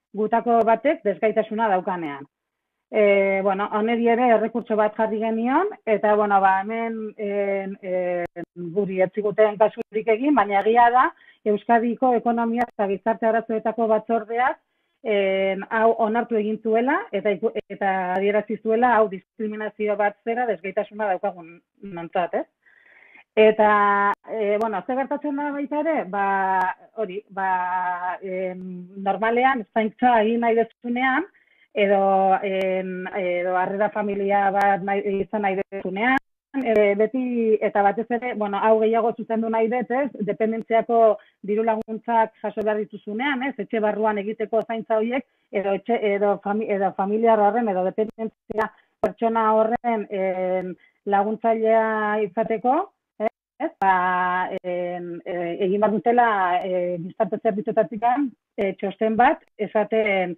gutako batek desgaitasuna daukanean. Bueno, honeri ere errekurtso bat jarri genion, eta bueno, hemen guri etziguten kasurik egin, baina egia da Euskadiko ekonomia eta gizarte arazoetako batzordeak hau onartu egin zuela eta adierazi zuela hau diskriminazio bat zera desgaitasuna daukagun nontzat, ez? Eta, bueno, ze gertatzen da baita ere, hori, normalean zaintza egin nahi dezunean, edo harrera familia bat izan nahi dezunean, beti, eta batez ere, bueno, hau gehiago zuzendu nahi dut, ez, dependentziako diru laguntzak jaso behar dituzunean, ez, etxe barruan egiteko zaintza horiek, edo familiar horren, edo dependentzia pertsona horren laguntzailea izateko, ez, egin behar dutela gizarte zerbitzuetatik txosten bat, esaten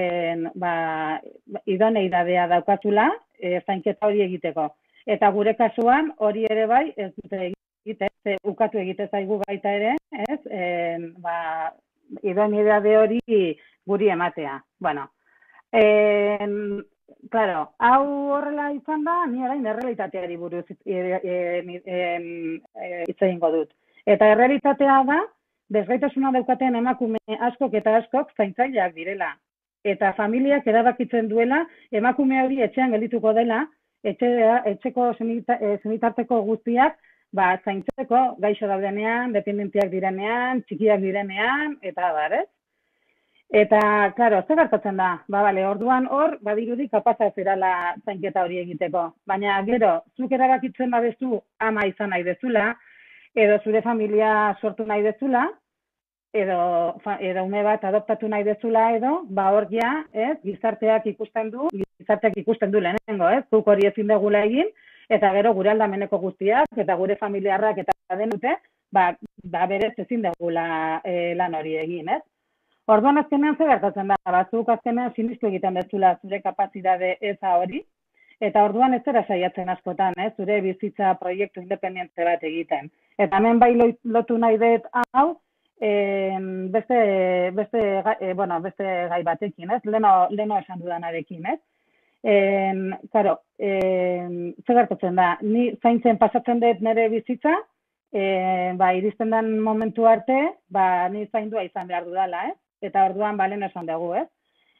idoneidadea daukatula zainketa hori egiteko. Eta gure kasuan hori ere bai ez dute egite, ukatu egite zaigu baita ere, ez, idoneidade hori guri ematea. Bueno, claro, hau horrela izan da, ni orain errealitateari buruz hitz egingo dut. Eta errealitatea da, desgaitasuna daukaten emakume askok eta askok zaintzaileak direla. Eta familiak erabakitzen duela, emakume hori etxean geldituko dela, etxeko senitarteko guztiak zaintzeko gaixo daudenean, dependentiak direnean, txikiak direnean, eta abar, ez? Eta, klaro, zer gertatzen da? Orduan hor, badirudi kapaza zerala zainketa hori egiteko. Baina, gero, zuk erabakitzen badezu ama izan nahi dezula, edo zure familia sortu nahi dezula, edo ume bat adoptatu nahi dezula edo, hor ja, ez, gizarteak ikusten du lehenengo, ez, zuk hori ezin degula egin, eta gero gure aldameneko guztiak, eta gure familiarrak eta denute, berez ezin degula lan hori egin, ez. Orduan azkenean zer gertatzen da, batzuk azkenean sinistu egiten dezula zure kapazidade eza hori, eta orduan ez zera saiatzen askotan, zure bizitza proiektu independiente bat egiten. Eta hemen bai lotu nahi dut hau, beste gai batekin, ez? Leno esan dudanarekin, ez? Claro, zer gertatzen da, ni zaintzen pasatzen dut nire bizitza, iristen den momentu arte, ni zaindua izan behar dudala, ez? Eta orduan leno esan dugu, ez?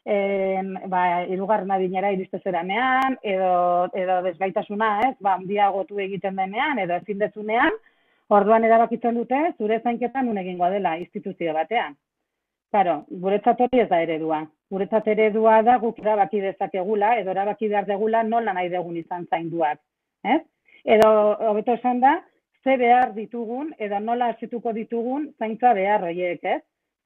Hirugarren adinera iriste zeranean, edo desgaitasuna, ez? Handiagotu egiten denean, edo ezin dezunean, orduan erabakitzen dute, zure zainketan nun egingoa dela instituzio batean. Claro, guretzat hori ez da eredua. Guretzat eredua da guk erabaki dezakegula, edo erabaki behar degula nola nahi dugun izan zainduak. Edo, hobeto esan da, ze behar ditugun, edo nola hasituko ditugun zaintza behar horiek, ez?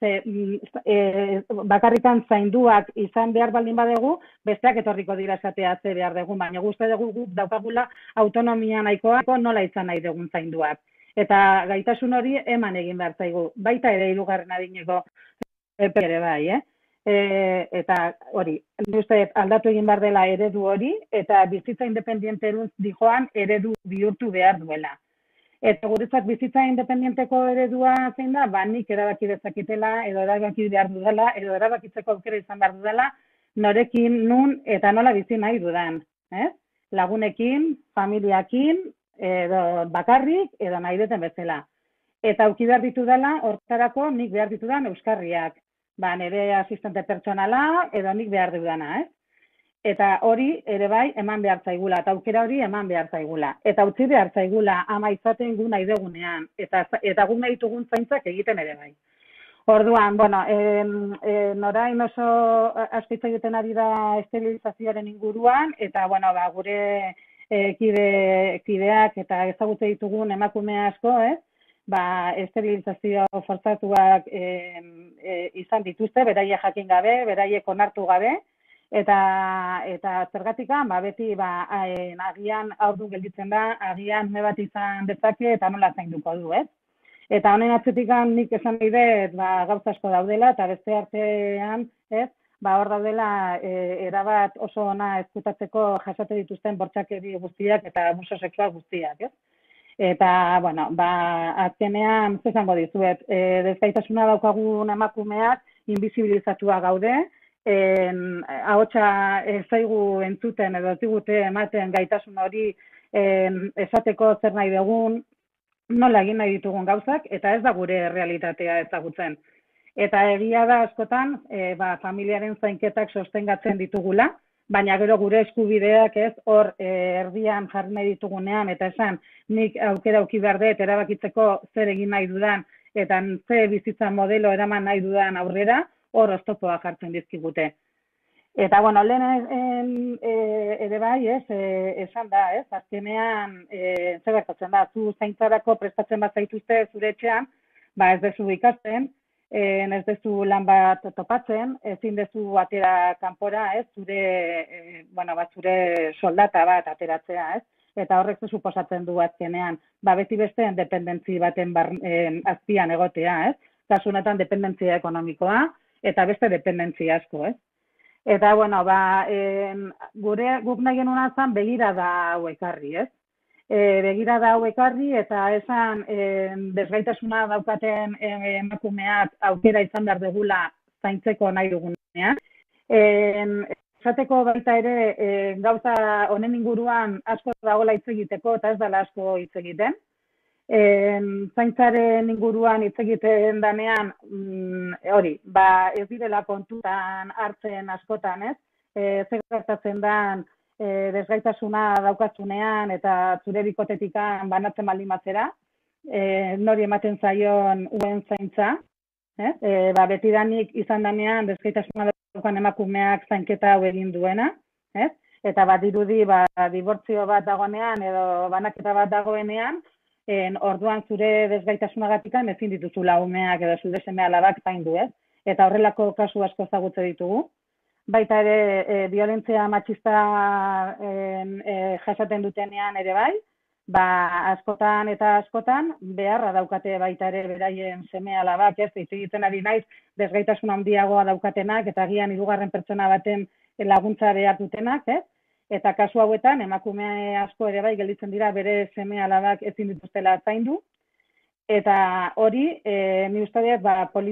Bakarrikan zainduak izan behar baldin badegu, besteak etorriko dira esatea ze behar dugun, baina guzti dugu guk daukagula autonomia nahikoa nola izan nahi dugun zainduak. Eta gaitasun hori eman egin behar zaigu, baita ere hirugarren adineko ere bai, eta hori, uste aldatu egin behar dela eredu hori, eta bizitza independienteruz dijoan eredu bihurtu behar duela. Eta guretzat bizitza independienteko eredua zein da, nik erabaki dezaketela, edo erabaki behar dudala, edo erabakitzeko aukera izan behar dudala, norekin, nun, eta nola bizi nahi dudan. Lagunekin, familiakin, edo bakarrik, edo nahi duten bezala. Eta auki behar ditudala, hortarako nik behar ditudan euskarriak. Nire asistente pertsonala, edo nik behar dudana, ez? Eta hori ere bai eman behar zaigula, eta aukera hori eman behar zaigula. Eta utzi behar zaigula ama izaten gu nahi degunean, eta gu nahi ditugun zaintzak egiten ere bai. Orduan, norain oso askitza egiten ari da esterilizazioaren inguruan, eta gure kideak eta ezagutze ditugun emakume asko, esterilizazio forzatuak izan dituzte, beraiek jakin gabe, beraiek onartu gabe, eta zergatikan, beti agian aurdu gelditzen da, agian me bat izan dezake eta nola zainduko du, ez? Eta honen atzetikan nik esan nahi dut gauza asko daudela, eta beste artean, ez? Hor daudela erabat oso ona ezkutatzeko jasate dituzten bortxakeri guztiak eta abuso sexual guztiak, ez? Eta, azkenean, zezango dizuet, desgaitasuna daukagun emakumeak inbizibilizatua gaude, ahotsa ez zaigu entzuten edo ez digute ematen gaitasun hori esateko zer nahi dugun, nola egin nahi ditugun gauzak, eta ez da gure realitatea ezagutzen. Eta egia da askotan, familiaren zainketak sostengatzen ditugula, baina gero gure eskubideak ez hor erdian jarri nahi ditugunean, eta esan nik aukera auki behar dut erabakitzeko zer egin nahi dudan, eta ze bizitza modelo eraman nahi dudan aurrera, hor oztopoa jartzen dizkigute. Eta, bueno, lehen ere bai, esan da, azkenean, zer gertatzen da, zu zaintzarako prestatzen bat zaituzte zure etxean, ez dezu ikasten, ez dezu lan bat topatzen, ezin dezu atera kanpora, zure soldata bat ateratzea, eta horrek ze suposatzen du azkenean, beti besteen dependentzi baten azpian egotea, kasu honetan dependentzia ekonomikoa, eta beste dependentzia asko, Eta, bueno, guk nahi genuen zen begirada hau ekarri, begirada hau ekarri eta esan desgaitasuna daukaten emakumeak aukera izan behar dugula zaintzeko nahi dugunean. Esateko baita ere gauza honen inguruan asko dagoela hitz egiteko eta ez dela asko hitz egiten. Zaintzaren inguruan hitz egiten danean, ez direla kontutan hartzen askotan, zer gertatzen den desgaitasuna daukatzunean eta zure bikotetikan banatzen baldin batzera, nori ematen zaion uen zaintza, betidanik izan danean desgaitasuna daukan emakumeak zainketa hau egin duena, eta badirudi dibortzio bat dagoenean edo banaketa bat dagoenean, orduan zure desgaitasunagatikan ezin dituzula umeak edo zure seme-alabak zaindu, eta horrelako kasu asko ezagutze ditugu. Baita ere, violentzia matxista jasaten dutenean ere bai, askotan eta askotan beharra daukate baita ere beraien seme-alabak, hitz egiten ari naiz desgaitasun handiagoa daukatenak eta agian hirugarren pertsona baten laguntza behar dutenak, eta kasu hauetan emakume asko ere bai gelditzen dira bere seme-alabak ezin dituztela zaindu. Eta hori, ni uste dut,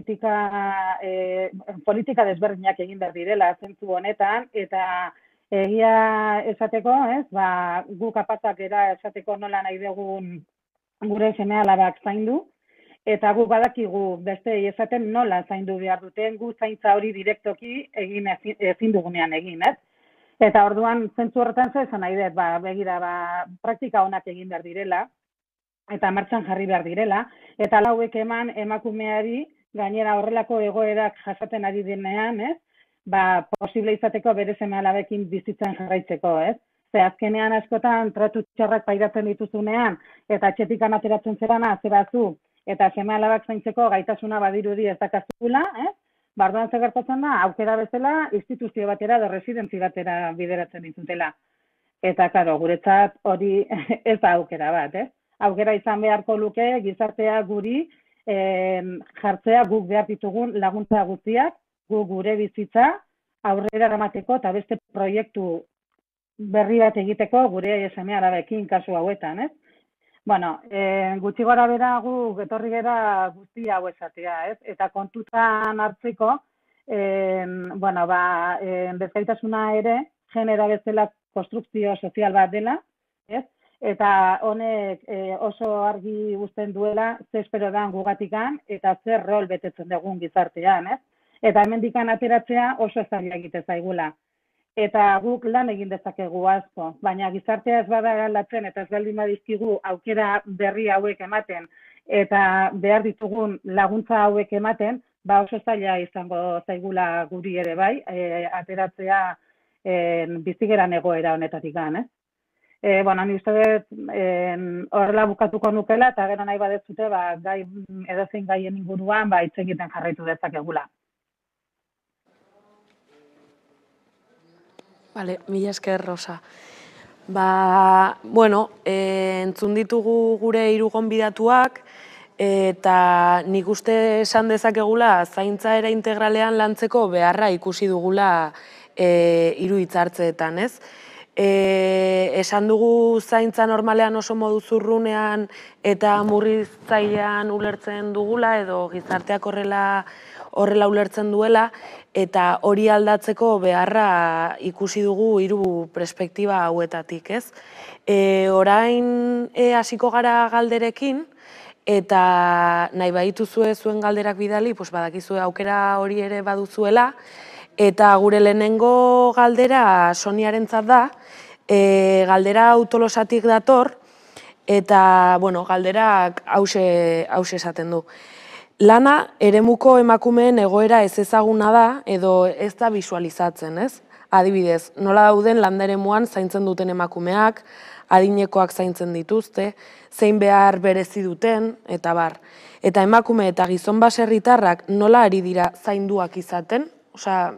politika desberdinak egin behar direla zentzu honetan, eta egia esateko, gu kapazak era esateko nola nahi dugun gure seme-alabak zaindu, eta gu badakigu bestei esaten nola zaindu behar duten, gu zaintza hori direktoki egin ezin dugunean egin, Eta orduan zentzu horretan esan nahi dut, begira, praktika honak egin behar direla, eta martxan jarri behar direla, eta hauek eman emakumeari gainera horrelako egoerak jasaten ari denean, posible izateko bere seme-alabekin bizitzen jarraitzeko, Ze azkenean askotan tratu txarrak pairatzen dituzunean, eta etxetik ateratzen zerana, zerazu, eta seme-alabak zaintzeko gaitasuna badirudi ez dakazula, Bardoan zer gertatzen da, aukera bezala instituzio batera edo residentzi batera bideratzen ditutela. Eta, karo, guretzat hori ez da aukera bat, Aukera izan beharko luke gizartea guri jartzea guk behar ditugun laguntza guztiak, guk gure bizitza aurrera eramateko eta beste proiektu berri bat egiteko gure seme-alabekin kasu hauetan, Bueno, gutxi gora bera gu etorri gera guzti hau esatea, Eta kontutan hartzeko, desgaitasuna ere, genera bezala konstrukzio sozial bat dela, Eta honek oso argi uzten duela, ze espero dan gugatikan, eta zer rol betetzen dugun gizartean, Eta hemendikan ateratzea oso zaila egite zaigula. Eta guk lan egin dezakegu asko, baina gizartea ez bada aldatzen eta ez baldin badizkigu aukera berri hauek ematen eta behar ditugun laguntza hauek ematen, oso zaila izango zaigula guri ere bai, ateratzea bizigeran egoera honetatik gan, ni uste dut horrela bukatuko nukela eta gero nahi badezute edozein gaien inguruan hitz egiten jarraitu dezakegula. Bale, mila esker, Rosa. Entzun ditugu gure hiru gonbidatuak, eta nik uste esan dezakegula zaintza era integralean lantzeko beharra ikusi dugula hiru hitzartzeetan, Esan dugu zaintza normalean oso modu zurrunean eta murriztzailean ulertzen dugula, edo gizarteak horrela horrela ulertzen duela, eta hori aldatzeko beharra ikusi dugu 3 perspektiba hauetatik, ez? Orain hasiko gara galderekin, eta nahi badituzue zuen galderak bidali, badakizue aukera hori ere baduzuela, eta gure lehenengo galdera Soniarentzat da, galdera autolosatik dator, eta galderak hause esaten du. Lana eremuko emakumeen egoera ez ezaguna da edo ez da bisualizatzen, ez? Adibidez, nola dauden landa eremuan zaintzen duten emakumeak, adinekoak zaintzen dituzte, zein behar berezi duten, eta bar. Eta emakume eta gizon baserritarrak nola ari dira zainduak izaten? Osea,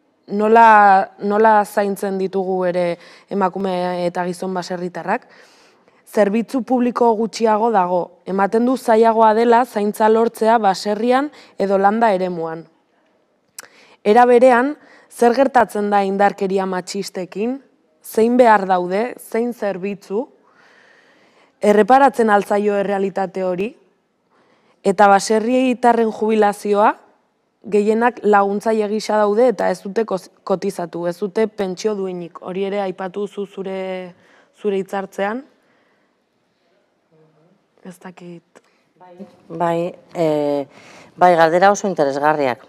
nola zaintzen ditugu ere emakume eta gizon baserritarrak? Zerbitzu publiko gutxiago dago, ematen du zailagoa dela zaintza lortzea baserrian edo landa eremuan. Era berean, zer gertatzen da indarkeria matxistekin? Zein behar daude, zein zerbitzu? Erreparatzen altzaio errealitate hori? Eta baserritarren jubilazioa, gehienak laguntzaile gisa daude eta ez dute kotizatu, ez dute pentsio duinik. Hori ere aipatu zu zure hitzartzean. Ez dakit. Bai, galdera oso interesgarriak.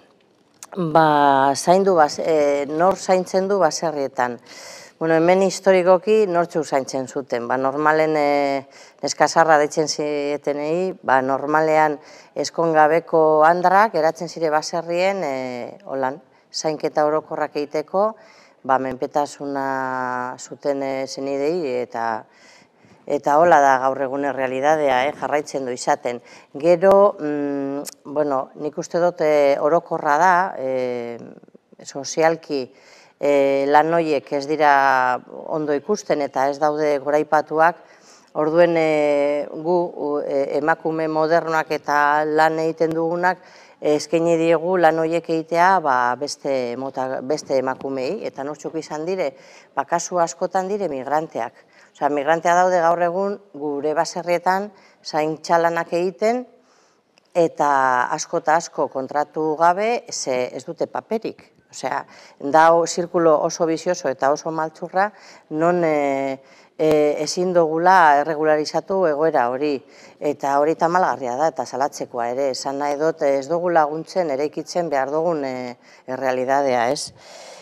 Nor zaintzen du baserrietan? Hemen historikoki nortzuk zaintzen zuten. Normalen neskazarra deitzen zietenei, normalean eskongabeko andrak eratzen zire baserrien zainketa orokorrak egiteko, menpetasuna zuten zenidei eta hola da gaur egun errealidadea, jarraitzen du izaten. Gero, nik uste dut orokorra da, sozialki lan horiek ez dira ondo ikusten eta ez daude goraipatuak, orduen gu emakume modernoak eta lan egiten dugunak eskaini diegu lan horiek egitea beste emakumei, eta nortzuk izan dire, kasu askotan dire migranteak. Migrantea daude gaur egun gure baserrietan zaintxalanak egiten eta asko kontratu gabe ez dute paperik. Da zirkulo oso bizioso eta oso maltzurra non ezin dugula erregularizatu egoera hori. Eta hori tamalgarria da eta salatzekoa ere. Esan nahi dut ez dugu laguntzen eraikitzen behar dugun errealidadea, ez?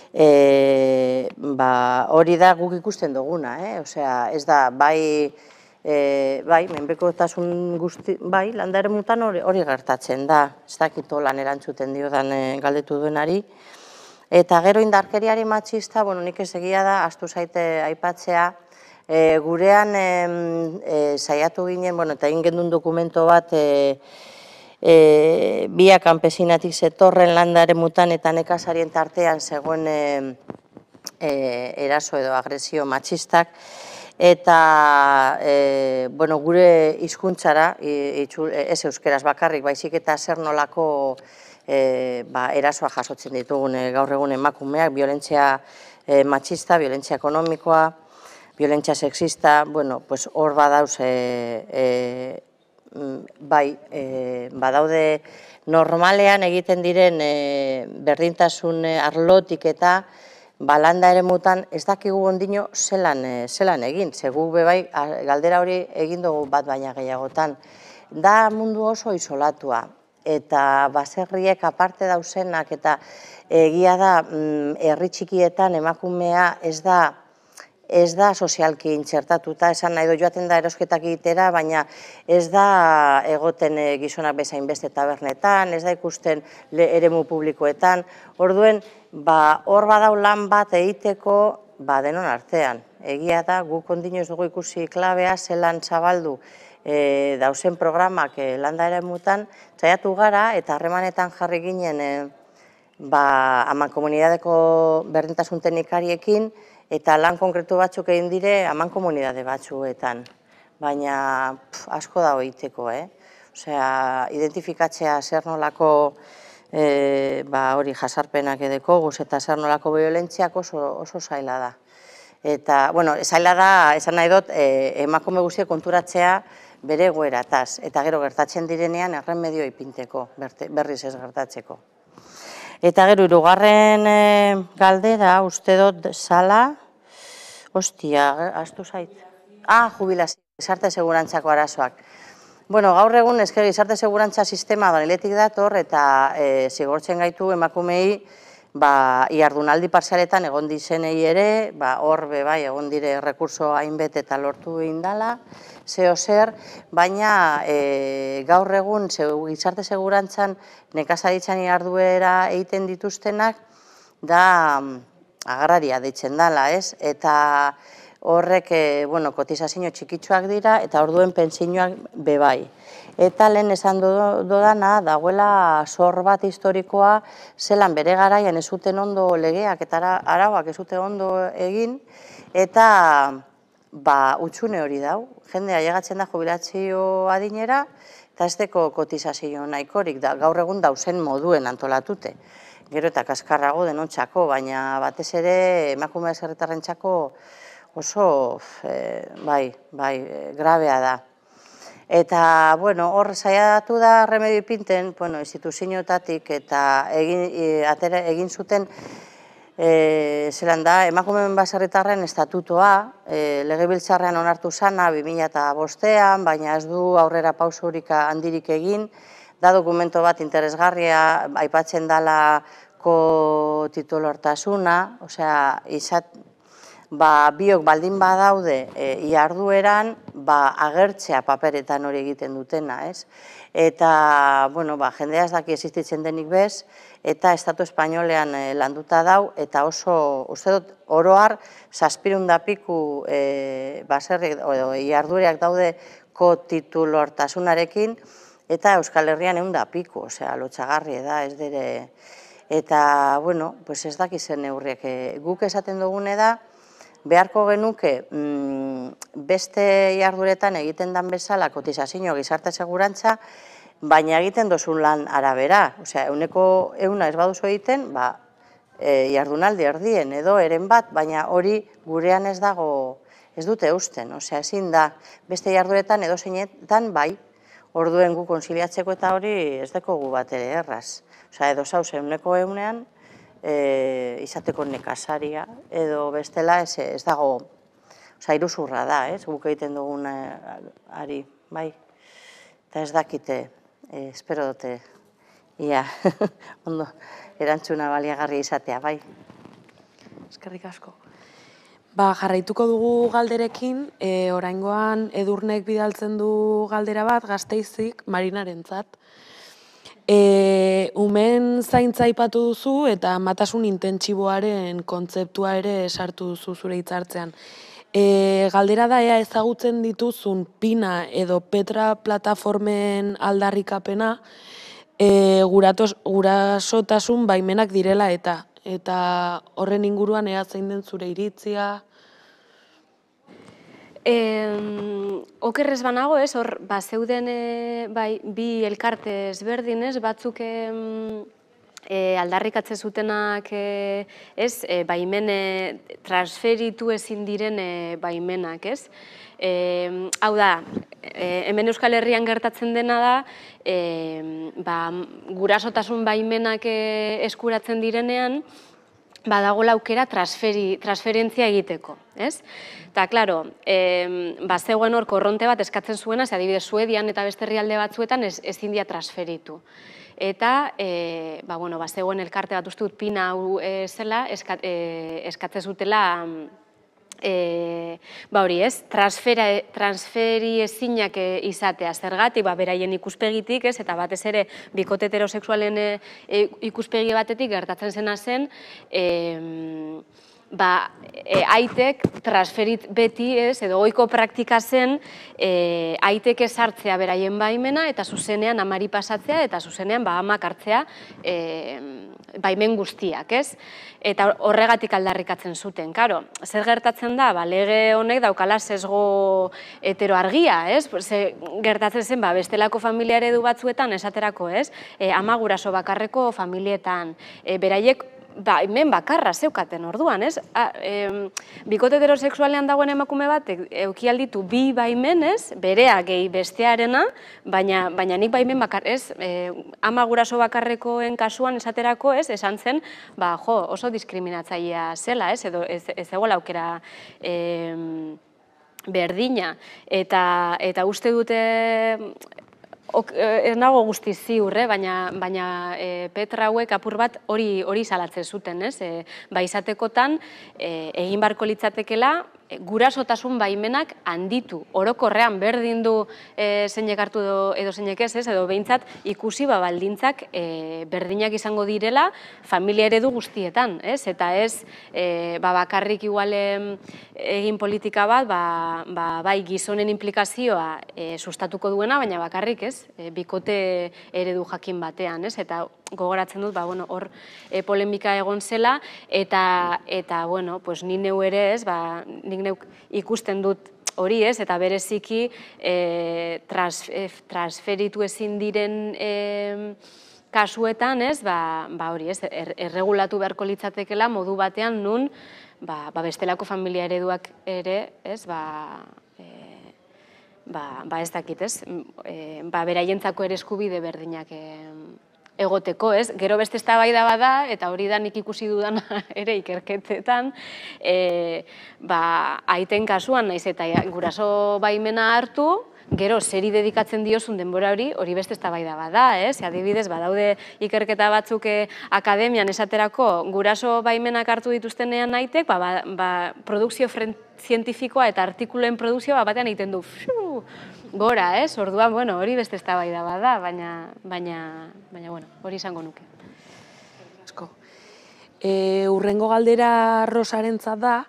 Hori da guk ikusten duguna, ez da, menpekotasun guzti, landa eremutan hori gertatzen da, ez dakit lan erantzuten diodan galdetu duenari. Eta gero indarkeriari matxista, nik ez egia da, astu zaite aipatzea, gurean saiatu ginen, eta egin gendun dokumento bat, Bia kanpesinatik zetorren landa eremutan eta nekazarien tartean zegoen eraso edo agresio matxistak, eta gure hizkuntzara, ez euskeraz bakarrik, baizik eta zer nolako erasoa jasotzen ditugun gaur egun emakumeak, biolentzia matxista, biolentzia ekonomikoa, biolentzia sexista, hor badauz badaude normalean egiten diren berdintasun arlotik eta landa eremutan ez dakigu ondino zelan egin. Segu galdera hori egin dugu bat baina gehiagotan. Da mundu oso isolatua eta baserriek aparte dauzenak eta egia da herri txikietan emakumea ez da sozialki intxertatuta, esan nahi joaten da erosketak egitera, baina ez da egoten gizonak bezain beste tabernetan, ez da ikusten eremu publikoetan. Orduen, hor badau lan bat egiteko denon artean. Egia da, guk ondino ez dugu ikusi klabea, zelan zabaldu dauzen programak landa eremutan, saiatu gara eta harremanetan jarri ginen amankomunidadeko berdintasun teknikariekin, eta lan konkretu batzuk egin dire amankomunidade batzuetan. Baina asko da egiteko, identifikatzea zer nolako hori jasarpenak edeko guz eta zer nolako biolentziak oso zaila da. Eta, zaila da, esan nahi dut, emakume guztiak konturatzea bere egoerataz, eta gero gertatzen direnean erremedio ipinteko, berriz ez gertatzeko. Eta gero, hirugarren galdera, uste dut zala, ostia, astu zait. Jubilazio, gizarte segurantzako arazoak. Bueno, gaur egun eske gizarte segurantza sistema baniletik dator eta zigortzen gaitu emakumei iardunaldi parzialetan egon dizenei ere, hor bai egon dire rekurso hainbet eta lortu indala, zeo zer, baina gaur egun gizarte segurantzan nekazaritzan iarduera egiten dituztenak da agraria deitzen dala, ez? Eta horrek, kotizazio txikitsuak dira eta orduen pentsinoak bebai. Eta lehen esan dodana, dagoela zor bat historikoa, zelan bere garaian ez zuten ondo legeak eta arauak ez zuten ondo egin, eta utxune hori dau. Jendea llegatzen da jubilazio adinera, eta ez deko kotizazio nahikorik, gaur egun dauzen moduen antolatute. Gero eta kaskarrago denontzako, baina batez ere emakume herritarrentzako oso, grabea da. Eta, hor saiatu da remedio ipinten, instituzioetatik eta egin zuten, zelan da, emakumeen baserritarren estatutoa, legebiltzarrean onartu zana 2005an, baina ez du aurrera pausurik handirik egin, da dokumento bat interesgarria, aipatzen dala kotitulortasuna, osea, biok baldin badaude iardueran, agertzea paperetan hori egiten dutena, ez? Eta, jendea ez daki existitzen denik bez, eta Estatu Espainolean landuta dau, eta oso, uste dut, oroar, 700 piku iardureak daude kotitulortasunarekin, eta Euskal Herrian 100 piku, osea, lotxagarri da, ez dere. Eta, ez dakizen neurriak. Guk esaten dugune da, beharko genuke beste iarduretan egiten dan bezala kotizazio gizarte segurantza, baina egiten dozun lan arabera. Osea, 100 ez baduzu egiten, iardunaldi erdien edo eren bat, baina hori gurean ez dago, ez dute eusten. Osea, ezin da, beste iarduretan edo zeinetan bai, orduen gu konsiliatzeko eta hori ez dekogu bat ere erraz. Osea, edo zauze 100ean, izateko nekasaria, edo bestela ez dago, osea, iruzurra da, ez, guk egiten dugun ari, bai, eta ez dakite, espero dute, ia, ondo, erantzuna baliagarri izatea, bai. Eskerrik asko. Jarraituko dugu galderekin, oraingoan Edurnek bidaltzen du galdera bat, Gasteizik, Marinarentzat. Umen zaintza aipatu duzu eta amatasun intentsiboaren kontzeptua ere sartu duzu zure hitzartzean. Galdera da ea ezagutzen dituzun Pina edo Petra plataformen aldarrikapena gurasotasun baimenak direla eta horren inguruan ea zein den zure iritzia. Okerrez banago, ez, hor, zeuden bi elkarte ezberdin, ez, batzuk aldarrikatze zutenak, ez, baimene transferitu ezin diren baimenak, ez. Hau da, hemen Euskal Herrian gertatzen dena da, gurasotasun baimenak eskuratzen direnean, badagoela aukera transferentzia egiteko, ez? Eta, klaro, zegoen hor korronte bat eskatzen zuena, adibidez Suedian eta beste herrialde batzuetan ezin dira transferitu. Eta, zegoen elkarte bat uste dut Pina hau zela, eskatzen zutela, hori ez, transferi ezinak izatea zergatik, beraien ikuspegitik, ez, eta batez ere bikote heterosexualen ikuspegi batetik gertatzen zena zen, aitek transferit beti, ez, edo ohiko praktika zen, aitek ezartzea beraien baimena eta zuzenean amari pasatzea eta zuzenean amak hartzea baimen guztiak, ez? Eta horregatik aldarrikatzen zuten. Karo, zer gertatzen da, lege honek daukala sesgo heteroargia, ez? Gertatzen zen, bestelako familia eredu batzuetan esaterako, ez? Ama guraso bakarreko familietan, beraiek hemen bakarra zeukaten orduan, ez? Bikote heterosexualean dagoen emakume bat, eukialditu bi baimen, ez? Berea gehi bestearena, baina nik baimen bakar, ez? Ama guraso bakarrekoen kasuan esaterako, ez? Esan zen, oso diskriminatzailea zela, ez? Edo ez egola aukera berdina. Eta uste dute, ez nago guztiz ziur, baina Petra hauek apur bat hori salatzen zuten, ez? Izatekotan, egin barko litzatekela, gurasotasun baimenak handitu. Orokorrean berdin du zeinek hartu edo zeinek ez, edo behintzat ikusi baldintzak berdinak izango direla familia eredu guztietan, ez? Eta ez bakarrik igual egin politika bat, bai gizonen implikazioa sustatuko duena, baina bakarrik, ez? Bikote eredu jakin batean, ez? Eta gogoratzen dut, hor polemika egon zela, eta, ni neu ere, ez? Nik neuk ikusten dut hori, ez, eta bereziki transferitu ezin diren kasuetan, ez, hori, ez, erregulatu beharko litzatekela modu batean nun, bestelako familia ereduak ere, ez, ez dakit, ez, beraientzako ere eskubide berdinak egoteko, ez? Gero beste eztabaida bada, eta hori da nik ikusi dudana ere ikerketetan, aiten kasuan naiz eta guraso baimena hartu, gero zeri dedikatzen diozun denbora hori beste eztabaida bada, ez? Adibidez, badaude ikerketa batzuk akademian esaterako guraso baimenak hartu dituztenean aitek, produkzio zientifikoa eta artikulen produkzioa batean egiten du gora, ez? Orduan, hori beste eztabaida bada, baina, hori izango nuke. Hurrengo galdera Rosarentzat da.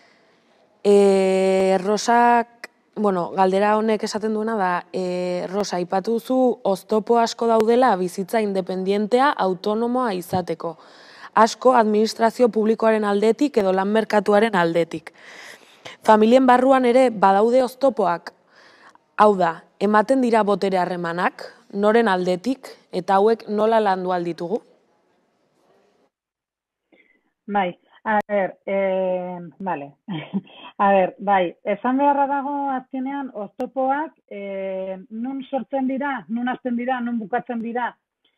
Rosak, galdera honek esaten duena da, Rosa, aipatu duzu oztopo asko daudela bizitza independientea autonomoa izateko. Asko administrazio publikoaren aldetik edo lan merkatuaren aldetik. Familien barruan ere badaude oztopoak. Hau da, ematen dira botere harremanak, noren aldetik, eta hauek nola landu alditugu? Bai, esan beharra dago azkenean oztopoak nun sortzen dira, nun hasten dira, nun bukatzen dira.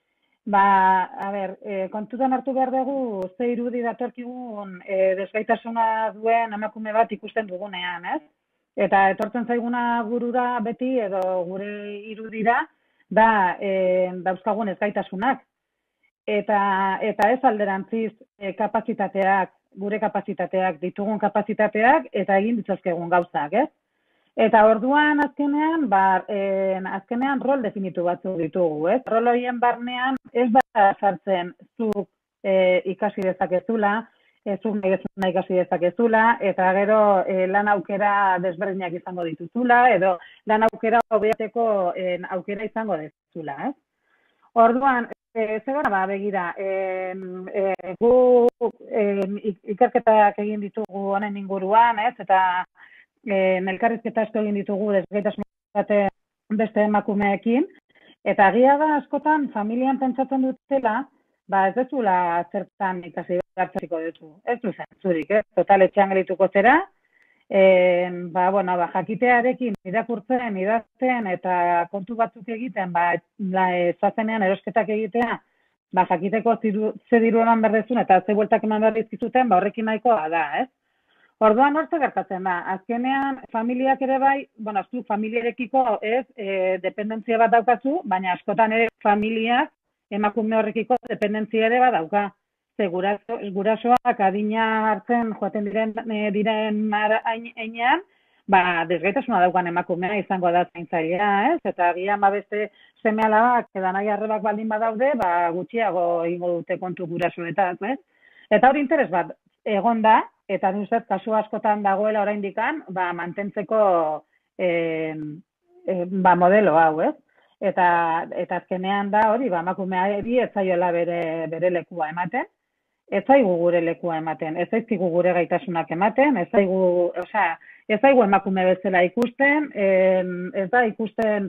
Kontutan hartu behar dugu ze irudi datorkigun desgaitasuna duen emakume bat ikusten dugunean, ez? Eta etortzen zaiguna burura beti edo gure irudira da dauzkagun ezgaitasunak. Eta ez alderantziz kapazitateak, gure kapazitateak, ditugun kapazitateak eta egin ditzazkegun gauzak, ez? Eta orduan azkenean rol definitu batzuk ditugu, ez? Rol horien barnean ez da sartzen zuk ikasi dezakezula, zuk nahi ikasi dezakezula, eta gero lan aukera desberdinak izango dituzula, edo lan aukera hobetzeko aukera izango dezula, ez? Orduan, zegara begira, gu ikerketak egin ditugu honen inguruan, ez? Eta elkarrizketa asko egin ditugu desgaitasun baten beste emakumeekin, eta egia da askotan familian pentsatzen dutela, ez dezula zertan ikasi hartzeko dutu. Ez du zentzurik, ez? Total etxean gelituko zera, jakitearekin irakurtzen, idazten eta kontu batzuk egiten, zazenean erosketak egitea, jakiteko ze diru eman berdezun eta ze bueltak eman berdizkizuten, horrekin nahikoa da, ez? Orduan hortze gertatzen da, azkenean familiak ere bai, zu familiarekiko ez dependentzia bat daukazu, baina askotan ere familiak emakume horrekiko dependentzia ere bat dauka. Ze gurasoak adina hartzen joaten diren heinean, desgaitasuna daukan emakumea izango da zaintzailea, ez? Eta gian beste seme alabak edo nahi arrebak baldin badaude, gutxiago ingo dute kontu gurasoetaz, ez? Eta hori interes bat egon da, eta nuzet kasu askotan dagoela oraindikan, mantentzeko modelo hau, ez? Eta azkenean da hori, emakumeari ez zaiola bere lekua ematen, ez zaigu gure lekua ematen, ez zaizkigu gure gaitasunak ematen, ez zaigu emakume bezala ikusten, ez da ikusten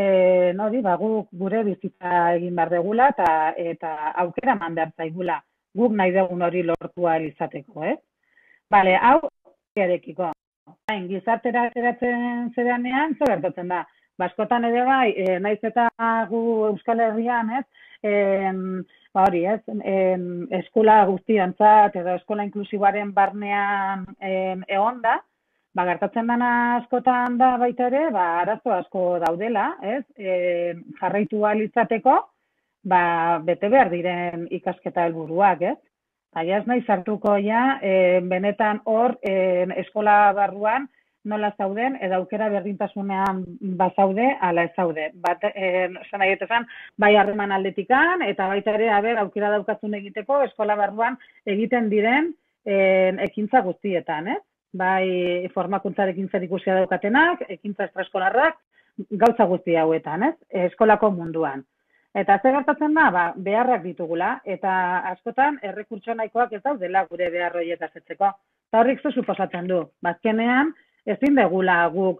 guk gure bizitza egin behar degula eta aukera eman behar zaigula guk nahi dugun hori lortu ahal izateko, ez? Bale, hau, erekiko. Gizartera ateratzen zedanean, zer gertatzen da? Baskotan ere bai, naiz eta gu Euskal Herrian, ez? Hori, ez? Eskola guztiontzat edo eskola inklusiboaren barnean egon da, gertatzen dena askotan da baita ere, arazo asko daudela, ez? Jarraitu ahal izateko, bete behar diren ikasketa helburuak, ez? Aia ez nahi sartuko ja, benetan hor eskola barruan nola zauden, edo aukera berdintasunean bazaude, ala ez zaude. Esan nahi esan, bai harreman aldetikan, eta baita ere, aukera daukazun egiteko eskola barruan egiten diren ekintza guztietan, ez? Bai formakuntzarekin zer ikusia daukatenak, ekintza estraeskolarrak, gauza guzti hauetan, ez? Eskolako munduan. Eta zer gertatzen da, beharrak ditugula, eta askotan errekurtso nahikoak ez daudela gure behar horietaz etzeko. Eta horrik zu suposatzen du. Bazkenean, ezin degula guk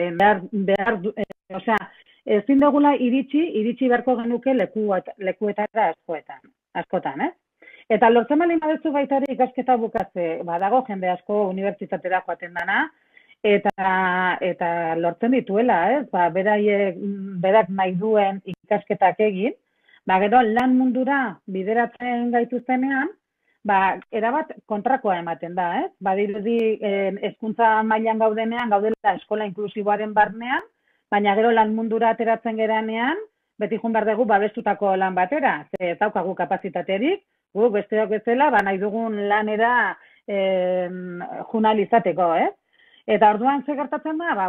ezin degula iritsi beharko genuke lekuetara askotan, eh? Eta lortzen baldin baduzu baita ere ikasketa bukatze, badago jende asko unibertsitatera joaten dana, eta lortzen dituela, ez? Berak nahi duen ikasketak egin, gero lan mundura bideratzen gaituztenean, erabat kontrakoa ematen da, ez? Badirudi hezkuntza mailan gaudenean, gaudela eskola inklusiboaren barnean, baina gero lan mundura ateratzen geranean, beti joan behar dugu babestutako lan batera, ez daukagu kapazitaterik, guk besteok bezala, nahi dugun lanera junal izateko, ez? Eta orduan ze gertatzen da,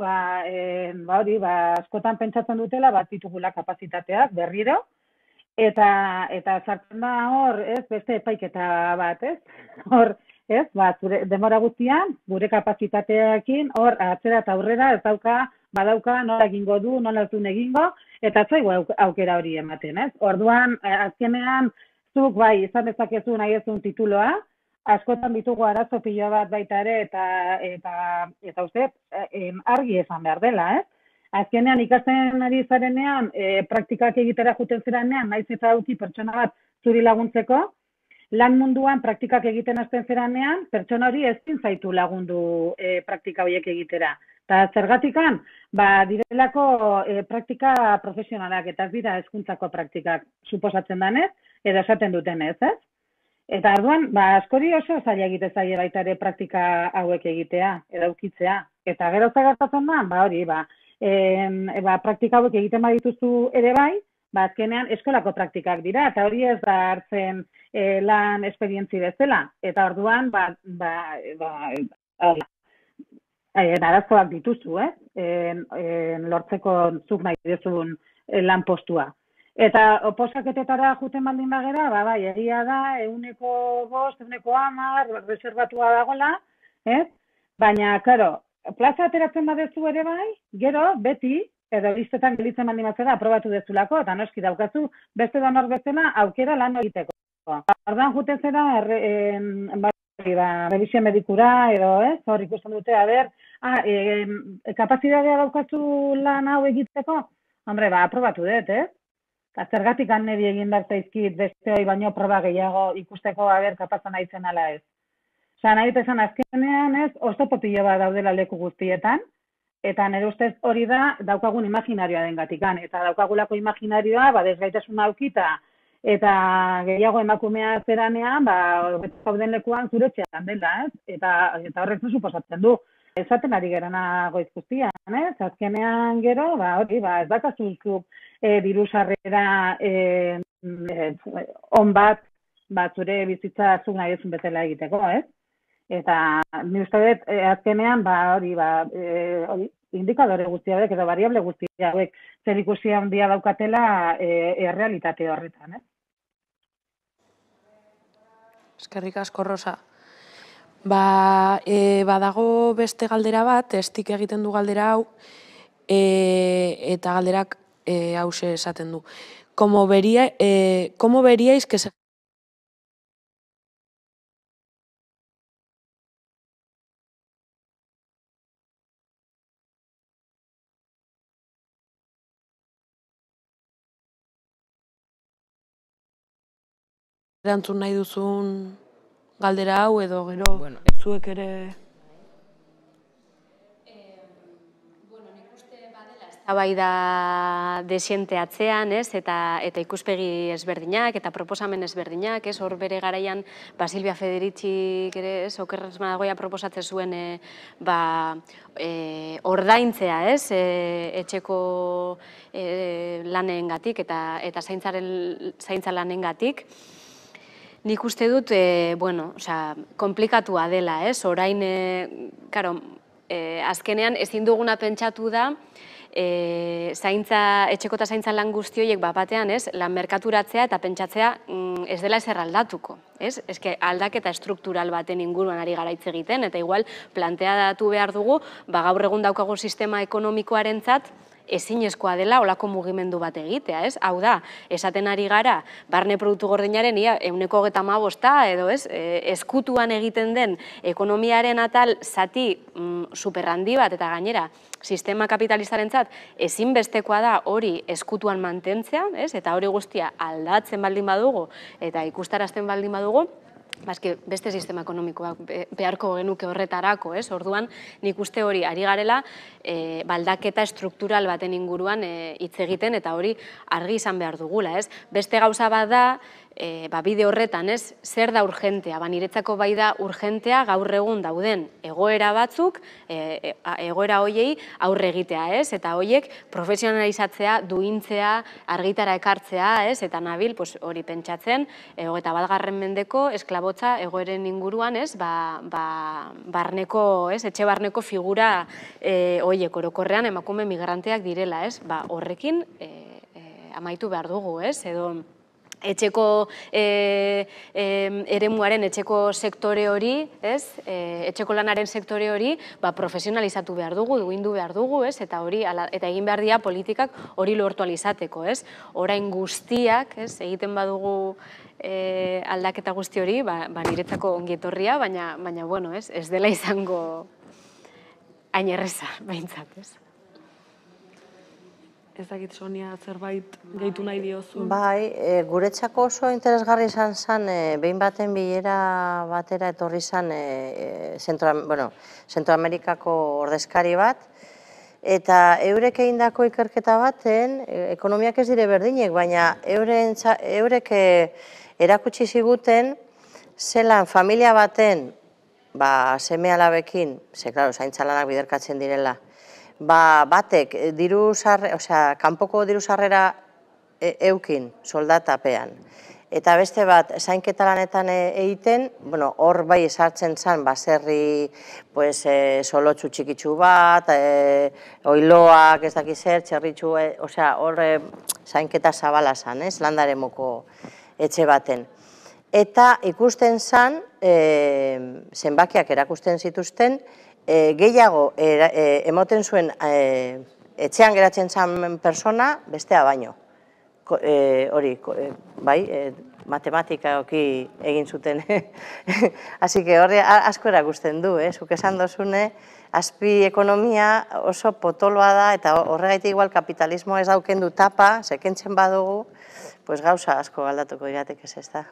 askotan pentsatzen dutela, ditugula kapazitateak berriro, eta sartzen da hor, ez, beste epaiketa bat, ez? Hor, ez, zure demora guztian, gure kapazitateekin, hor, atzera eta aurrera, ez badauka, nola egingo du, nola zuen egingo, eta ez zaigu aukera hori ematen, ez? Orduan, azkenean, zuk izan dezakezu nahi ezun tituloa, askotan ditugu arazo pilo bat baita ere, eta uste, argi esan behar dela, ez? Azkenean ikasten ari zarenean, praktikak egitera juten zeranean, naiz eta auki pertsona bat zuri laguntzeko, lan munduan praktikak egiten hasten zeranean, pertsona hori ezin zaitu lagundu praktika horiek egitera. Eta zergatikan, direlako praktika profesionalak, eta ez dira hezkuntzako praktikak suposatzen danez, edo esaten dutenez, ez? Eta orduan, askori oso zaila egite zaie baita ere praktika hauek egitea, edo ukitzea. Eta gero gertatzen da, praktika hauek egiten badituzu ere bai, azkenean eskolako praktikak dira, eta hori ez da hartzen lan esperientzi bezala. Eta orduan, arazkoak dituzu, lortzeko zuk nahi duzun lan postua. Eta oposaketetara juten baldin bagera, egia da, 105, 110, reservatua dagoela, ez? Baina, klaro, plaza ateratzen badezu ere bai, gero, beti, edo listetan gelitzen baldin batzera, aprobatu dezulako, eta noski daukazu, beste donor bezala, aukera lan egiteko. Ordan juten zera, revisio medikura, edo, ez? Hor ikusten dute, kapazitatea daukazu lan hau egiteko? Hombre, aprobatu dut, ez? Zergatik niri egin behar zaizkit beste hori baino proba gehiago ikusteko kapazan naizen ala ez. Osa, nahi esan azkenean ez, oztopo pilo bat daudela leku guztietan, eta nire ustez hori da daukagun imaginarioa den gatikan. Eta daukagulako imaginarioa, desgaitasuna aukita, eta gehiago emakumea zeranean, zauden lekuan zure txean dela, ez? Eta horrek suposatzen du. Esaten ari gerana goiz guztian, ez? Azkenean gero, hori, ez dakazuzuk diru sarrera on bat, zure bizitza zuk nahi ezun betela egiteko, ez? Eta ni uste dut, azkenean, hori, indikadore guzti hauek edo variable guzti hauek zer ikusi handia daukatela errealitate horretan, ez? Eskerrik asko, Rosa. Badago beste galdera bat, estik egiten du galdera hau, eta galderak hause esaten du. ¿Cómo veríais que se Erantzun nahi duzun galdera hau edo gero zuek ere... Eztabaida desiente atzean, eta ikuspegi ezberdinak eta proposamen ezberdinak, hor bere garaian Silvia Federicik ere, okerrez banagoia proposatzen zuen ordaintzea, etxeko lanengatik eta zaintza lanengatik. Nik uste dut, komplikatua dela, orain, azkenean ezin duguna pentsatu da, etxeko eta zaintza lan guzti horiek batean, lan merkaturatzea eta pentsatzea ez dela ezer aldatuko. Aldaketa estruktural baten inguruan ari gara hitz egiten, eta igual planteatu behar dugu, gaur egun daukago sistema ekonomikoarentzat ezinezkoa dela olako mugimendu bat egitea, hau da, esaten ari gara, barne produktu gordinaren 1,35 edo eskutuan egiten den ekonomiaren atal zati superhandi bat, eta gainera, sistema kapitalistarentzat ezinbestekoa da hori eskutuan mantentzea, eta hori guztia aldatzen baldin badugu eta ikustarazten baldin badugu, beste sistema ekonomikoak beharko genuke horretarako, orduan nik uste hori ari garela baldaketa estruktural baten inguruan hitz egiten eta hori argi izan behar dugula. Beste gauza bat da, bide horretan, zer da urgentea, niretzako bai da urgentea gaur egun dauden egoera batzuk, egoera hoiei aurre egitea, eta hoiek profesionalizatzea, duintzea, argitara ekartzea, eta nabil hori pentsatzen, 21. mendeko esklabotza egoeren inguruan, etxe barneko figura hoiek orokorrean emakume migranteak direla, horrekin amaitu behar dugu, edo etxeko eremuaren, etxeko sektore hori, etxeko lanaren sektore hori profesionalizatu behar dugu, duindu behar dugu, eta egin behar dira politikak hori lortu alizateko. Orain guztiak, egiten badugu aldaketa guzti hori, niretzako ongietorria, baina, ez dela izango hain erreza, behintzat, Ez dakit, Sonia, zerbait gehitu nahi diozu? Bai, guretzako oso interesgarri izan zen, behin baten bilera batera etorri zen Zentroamerikako ordezkari bat, eta eurek egindako ikerketa baten, ekonomiak ez dire berdinek, baina eurek erakutsi ziguten, zelan familia baten, seme-alabekin, zaintza lanak biderkatzen direla, batek kanpoko diru sarrera eukin soldatapean, eta beste bat zainketa lanetan egiten, hor bai esartzen zen baserri solotxu txikitsu bat, oiloak, ez dakiz zer, txerritxu, hor zainketa zabala zen, landaremoko etxe baten. Eta ikusten zen, zenbakiak erakusten zituzten, gehiago emoten zuen etxean geratzen zen persona bestea baino. Hori, bai, matematikaoki egin zuten. Así que horre asko erakusten du, zuk esan dozune, azpi ekonomia oso potoloa da, eta horregaitik igual kapitalismo ez dauken du tapa, sekentzen badugu, gauza asko aldatuko irateke ez da.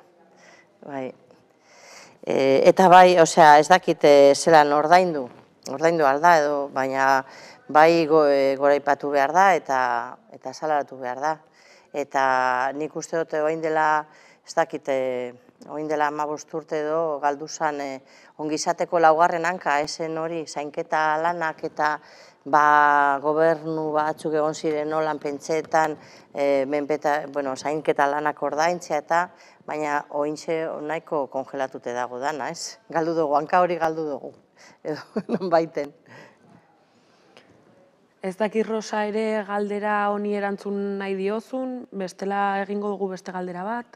Eta bai, ez dakit zelan ordaindu alda edo, baina bai goraipatu behar da eta salaratu behar da. Eta nik uste dute oain dela, ez dakit, oain dela 15 urte edo galdu zen ongizateko laugarren hanka, esen hori, zainketa lanak eta gobernu batzuk egon ziren nolan pentsetan, zainketa lanak ordaintzea eta, baina ointxe nahiko kongelatute dago dana, ez? Galdu dugu, hanka hori galdu dugu, edo non baiten. Ez dakit, Rosa, ere galdera honi erantzun nahi diozun, bestela egingo dugu beste galdera bat?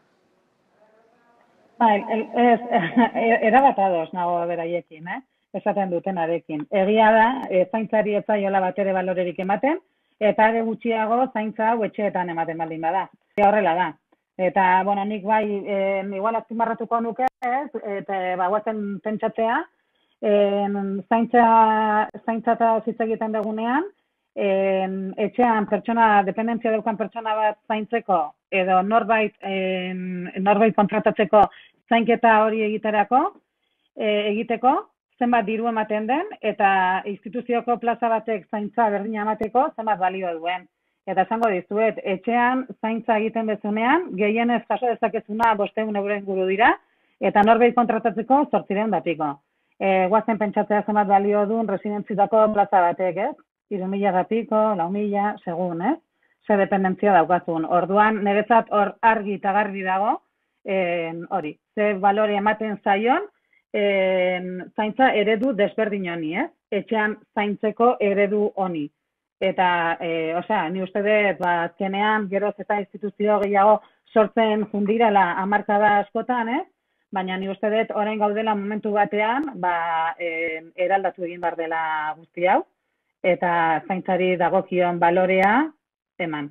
Erabat ados nago beraiekin, esaten dutenarekin. Egia da, zaintzari ez zaiola bat ere balorerik ematen, eta are gutxiago zaintza hau etxeetan ematen baldin bada. Horrela da. Eta, nik bai, igual azpimarratuko nuke, eta guazen pentsatzea, zaintza eta hitz egiten dugunean, etxean pertsona, dependentzia daukan pertsona bat zaintzeko, edo norbait kontratatzeko zainketa hori egiteko, zenbat diru ematen den, eta instituzioko plaza batek zaintza berdina emateko zenbat balio duen. Eta esango dizuet, etxean zaintza egiten bezunean, gehienez jaso dezakezuna 500 euro inguru dira, eta norbait kontratatzeko 800 piko. Guazen pentsatzea zenbat balio duen residentzitako plaza batek, ez? 3.000 piko, 4.000, segun, ez? Ze dependentzia daukazun. Orduan, niretzat hor argi eta garbi dago, hori, ze balore ematen zaion, zaintza eredu desberdin honi, ez? Etxean zaintzeko eredu honi. Eta, ni uste dut, azkenean, geroz eta instituzio gehiago sortzen jundirala hamarkada askotan, ez? Baina ni uste dut, orain gaudela momentu batean, eraldatu egin behar dela guzti hau, eta zaintzari dagokion balorea eman.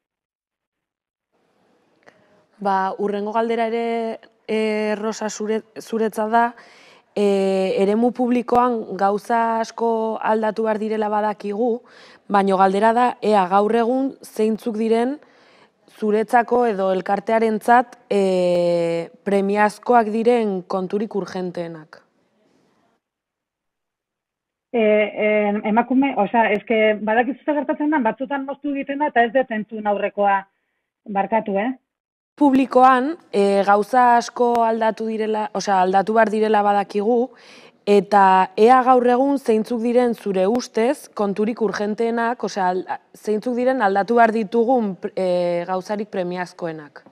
Urrengo galdera ere, Rosa, zuretzat da, eremu publikoan gauza asko aldatu behar direla badakigu, baina galdera da, ea gaur egun zeintzuk diren zuretzako edo elkartearentzat premiazkoak diren konturik urgenteenak. Emakume, badakizu gertatzen da, batzutan moztu egiten da, eta ez dut entzun aurrekoa barkatu, Publikoan gauza asko aldatu behar direla badakigu, eta ea gaur egun zeintzuk diren zure ustez konturik urgenteenak, zeintzuk diren aldatu behar ditugun gauzarik premiazkoenak.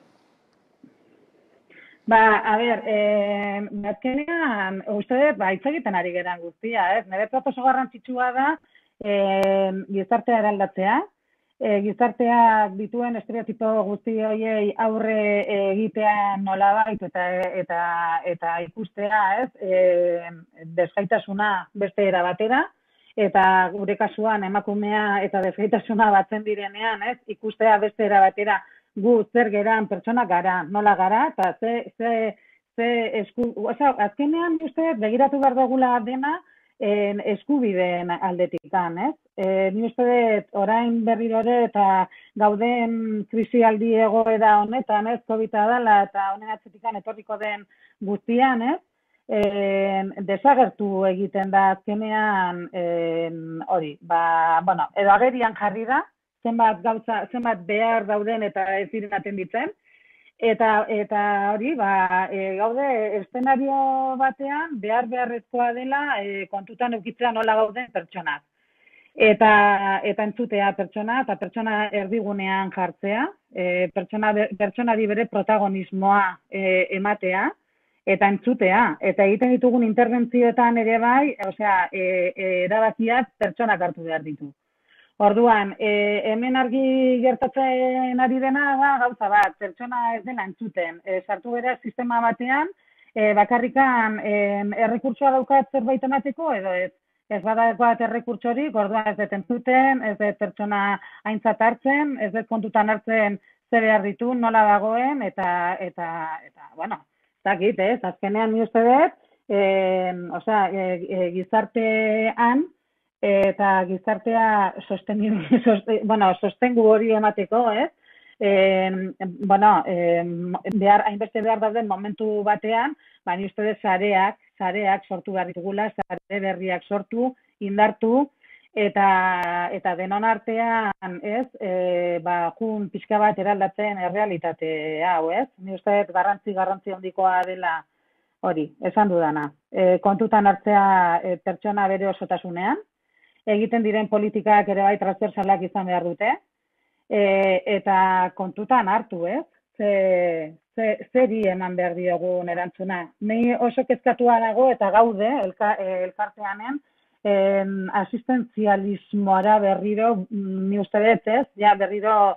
Azkenean, uste dut, hitz egiten ari geran guztia, ez? Niretzat oso garrantzitsua da gizartea eraldatzea, gizarteak dituen estereotipo guzti horiei aurre egitea nolabait eta ikustea, ez? Desgaitasuna beste era batera, eta gure kasuan emakumea eta desgaitasuna batzen direnean, ez? Ikustea beste era batera gu zer geran pertsona gara, nola gara, eta azkenean uste begiratu behar dugula dena eskubideen aldetikan, ez? Ni uste dut orain berriro ere eta gauden krisialdi egoera honetan, ez? COVID-a dela eta honen atzetikan etorriko den guztian, ez? Desagertu egiten da azkenean hori, edo agerian jarri da, zenbat behar dauden eta ez diren atenditzen. Eta hori, gaude eszenario batean beharrezkoa dela kontutan eukitzea nola gauden pertsonak. Eta entzutea pertsona, eta pertsona erdigunean jartzea, pertsonari bere protagonismoa ematea, eta entzutea. Eta egiten ditugun interbentzioetan ere bai, erabakiak pertsonak hartu behar ditu. Orduan, hemen argi gertatzen ari dena da gauza bat, pertsona ez dela entzuten. Sartu bera sistema batean, bakarrikan errekurtsoa daukat zerbait emateko edo ez. Ez badagoat errekurtsorik, orduan ez dut entzuten, ez dut pertsona aintzat hartzen, ez dut kontutan hartzen zer behar ditu, nola dagoen, eta zakit, ez? Azkenean ni uste dut, gizartean, eta gizartea sostengu hori emateko, ez? Hainbeste behar dauden momentu batean, ni uste dut sareak sortu behar ditugula, sare berriak sortu, indartu, eta denon artean, ez? Jun pixka bat eraldatzen errealitate hau, ez? Ni uste dut garrantzi handikoa dela hori, esan dudana. Kontutan hartzea pertsona bere osotasunean, egiten diren politikak ere bai transversalak izan behar dute, eta kontutan hartu, ez? Zeri eman behar diogun erantzuna. Ni oso kezkatua dago eta gaude elkarteanen asistentzialismoara berriro, ni uste dut, ez? Ja, berriro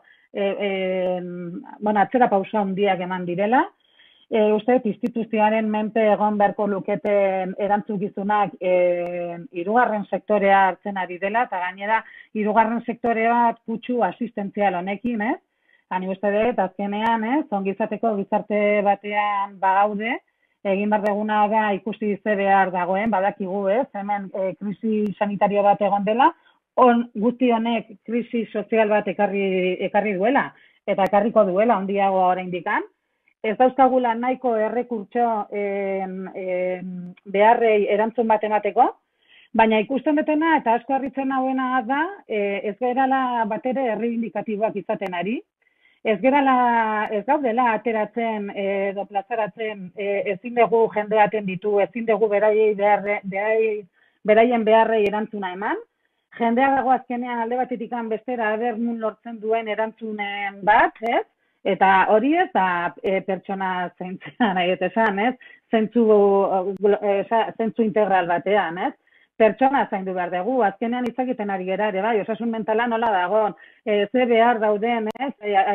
atzera pausa handiak eman direla. Uste dut instituzioaren menpe egon beharko luketen erantzukizunak hirugarren sektorea hartzen ari dela, eta gainera hirugarren sektore bat kutsu asistentzial honekin, ez? Ni uste dut, azkenean, ongizateko gizarte batean bagaude, egin behar duguna da ikusi ze behar dagoen, badakigu, ez? Hemen krisi sanitario bat egon dela, guzti honek krisi sozial bat ekarri duela, eta ekarriko duela handiagoa oraindikan. Ez dauzkagula nahiko errekurtso beharrei erantzun bat emateko, baina ikusten dutena eta asko harritzen hauena da, ez gerala batere erreibindikatiboak izaten ari, ez gaudela ateratzen edo plazaratzen ezin dugu jendea atenditu, ezin dugu beraien beharrei erantzuna eman. Jendea dago azkenean alde batetik bestera aber nun lortzen duen erantzunen bat, ez? Eta hori ez da pertsona zaintzea nahi esan, ez? Zentzu integral batean, ez? Pertsona zaindu behar dugu, azkenean izakiten ari gera ere, bai, osasun mentala nola dagoen, ze behar dauden, ez?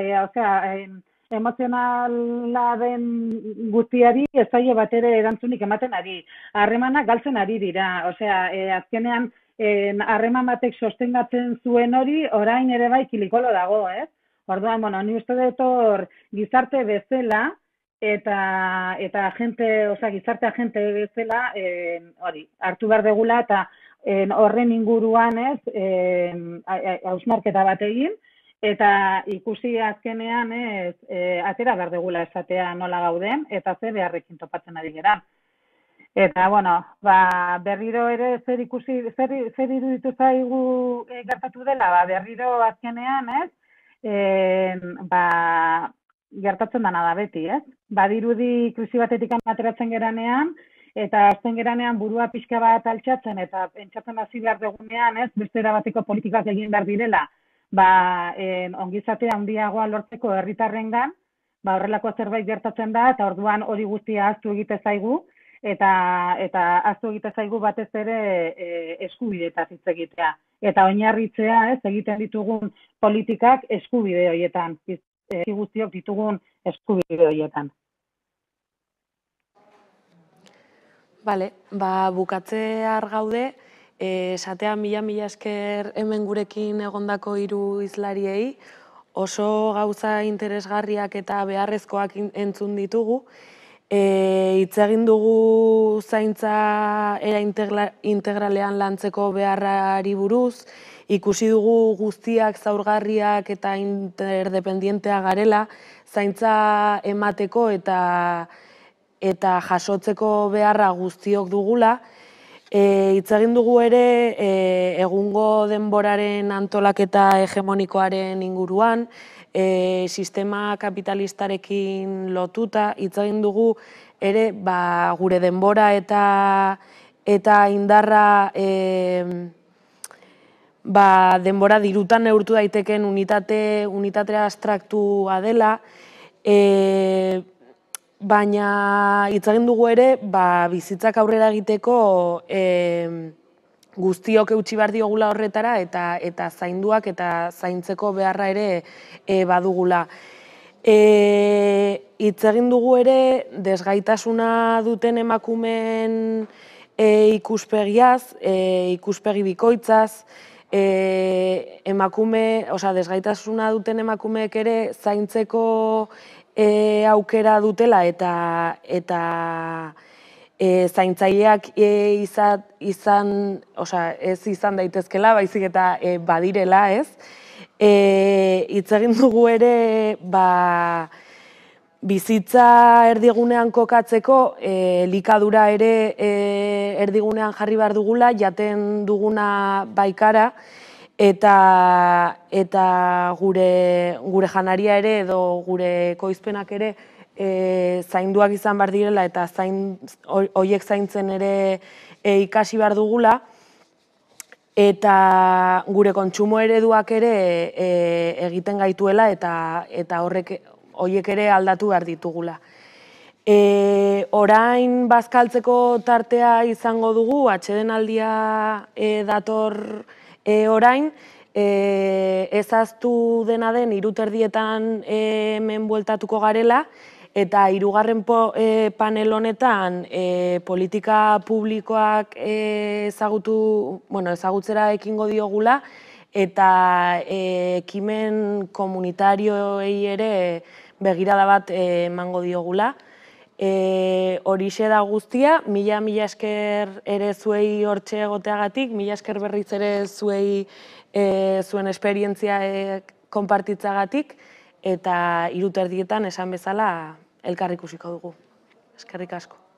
Emozionala den guztiari ez zaie batere erantzunik ematen ari. Harremanak galtzen ari dira, azkenean harreman batek sostengatzen zuen hori, orain ere bai kilikolo dago, ez? Orduan, ni uste dut hor gizarte bezala eta gizarte agente bezala hori, hartu behar degula eta horren inguruan ez, hausnarketa bat egin, eta ikusi azkenean ez, atera behar degula esatea nola gauden, eta ze beharrekin topatzen ari gera. Eta, berriro ere zer iruditu zaigu gertatu dela, berriro azkenean, ez, gertatzen dana da beti, ez? Badirudi krisi batetik ateratzen geranean, eta azten geranean burua pixka bat altxatzen, eta pentsatzen hasi behar dugunean, ez, beste erabateko politikak egin behar direla, ongizatea handiagoa lortzeko herritarrengan, horrelako zerbait gertatzen da, eta orduan hori guztia ahaztu egite zaigu, eta ahaztu egite zaigu batez ere eskubideetaz hitz egitea. Eta oinarritzea, ez, egiten ditugun politikak eskubide horietan, guztiok ditugun eskubide horietan. Bale, bukatzear gaude, esatea mila esker hemen gurekin egondako 3 hizlariei, oso gauza interesgarriak eta beharrezkoak entzun ditugu. Hitz egin dugu zaintza era integralean lantzeko beharrari buruz, ikusi dugu guztiak zaurgarriak eta interdependientea garela, zaintza emateko eta jasotzeko beharra guztiok dugula. Hitz egin dugu ere egungo denboraren antolaketa hegemonikoaren inguruan, sistema kapitalistarekin lotuta, hitz egin dugu ere gure denbora eta indarra denbora dirutan neurtu daiteken unitate abstraktua dela, baina hitz egin dugu ere bizitzak aurrera egiteko guztiok eutsi behar diogula horretara eta zainduak eta zaintzeko beharra ere badugula. Hitz egin dugu ere desgaitasuna duten emakumeen ikuspegiaz, ikuspegi bikoitzaz, desgaitasuna duten emakumeek ere zaintzeko aukera dutela eta zaintzaileak ez izan daitezkela, baizik eta badirela, ez? Hitz egin dugu ere bizitza erdigunean kokatzeko elikadura ere erdigunean jarri behar dugula, jaten duguna baikara, eta gure janaria ere edo gure ekoizpenak ere zainduak izan behar direla eta horiek zaintzen ere ikasi behar dugula, eta gure kontsumo ereduak ere egiten gaituela eta horiek ere aldatu behar ditugula. Orain bazkaltzeko tartea izango dugu, atsedenaldia dator orain, ezaztu dena den 3:30 hemen bueltatuko garela, eta 3. panel honetan politika publikoak ezagutzera ekingo diogula, eta ekimen komunitarioei ere begirada bat emango diogula. Horixe da guztia, mila esker ere zuei hortxe egoteagatik, mila esker berriz ere zuei zuen esperientzia konpartitzagatik, eta 3:30 esan bezala elkar ikusiko dugu. Eskerrik asko.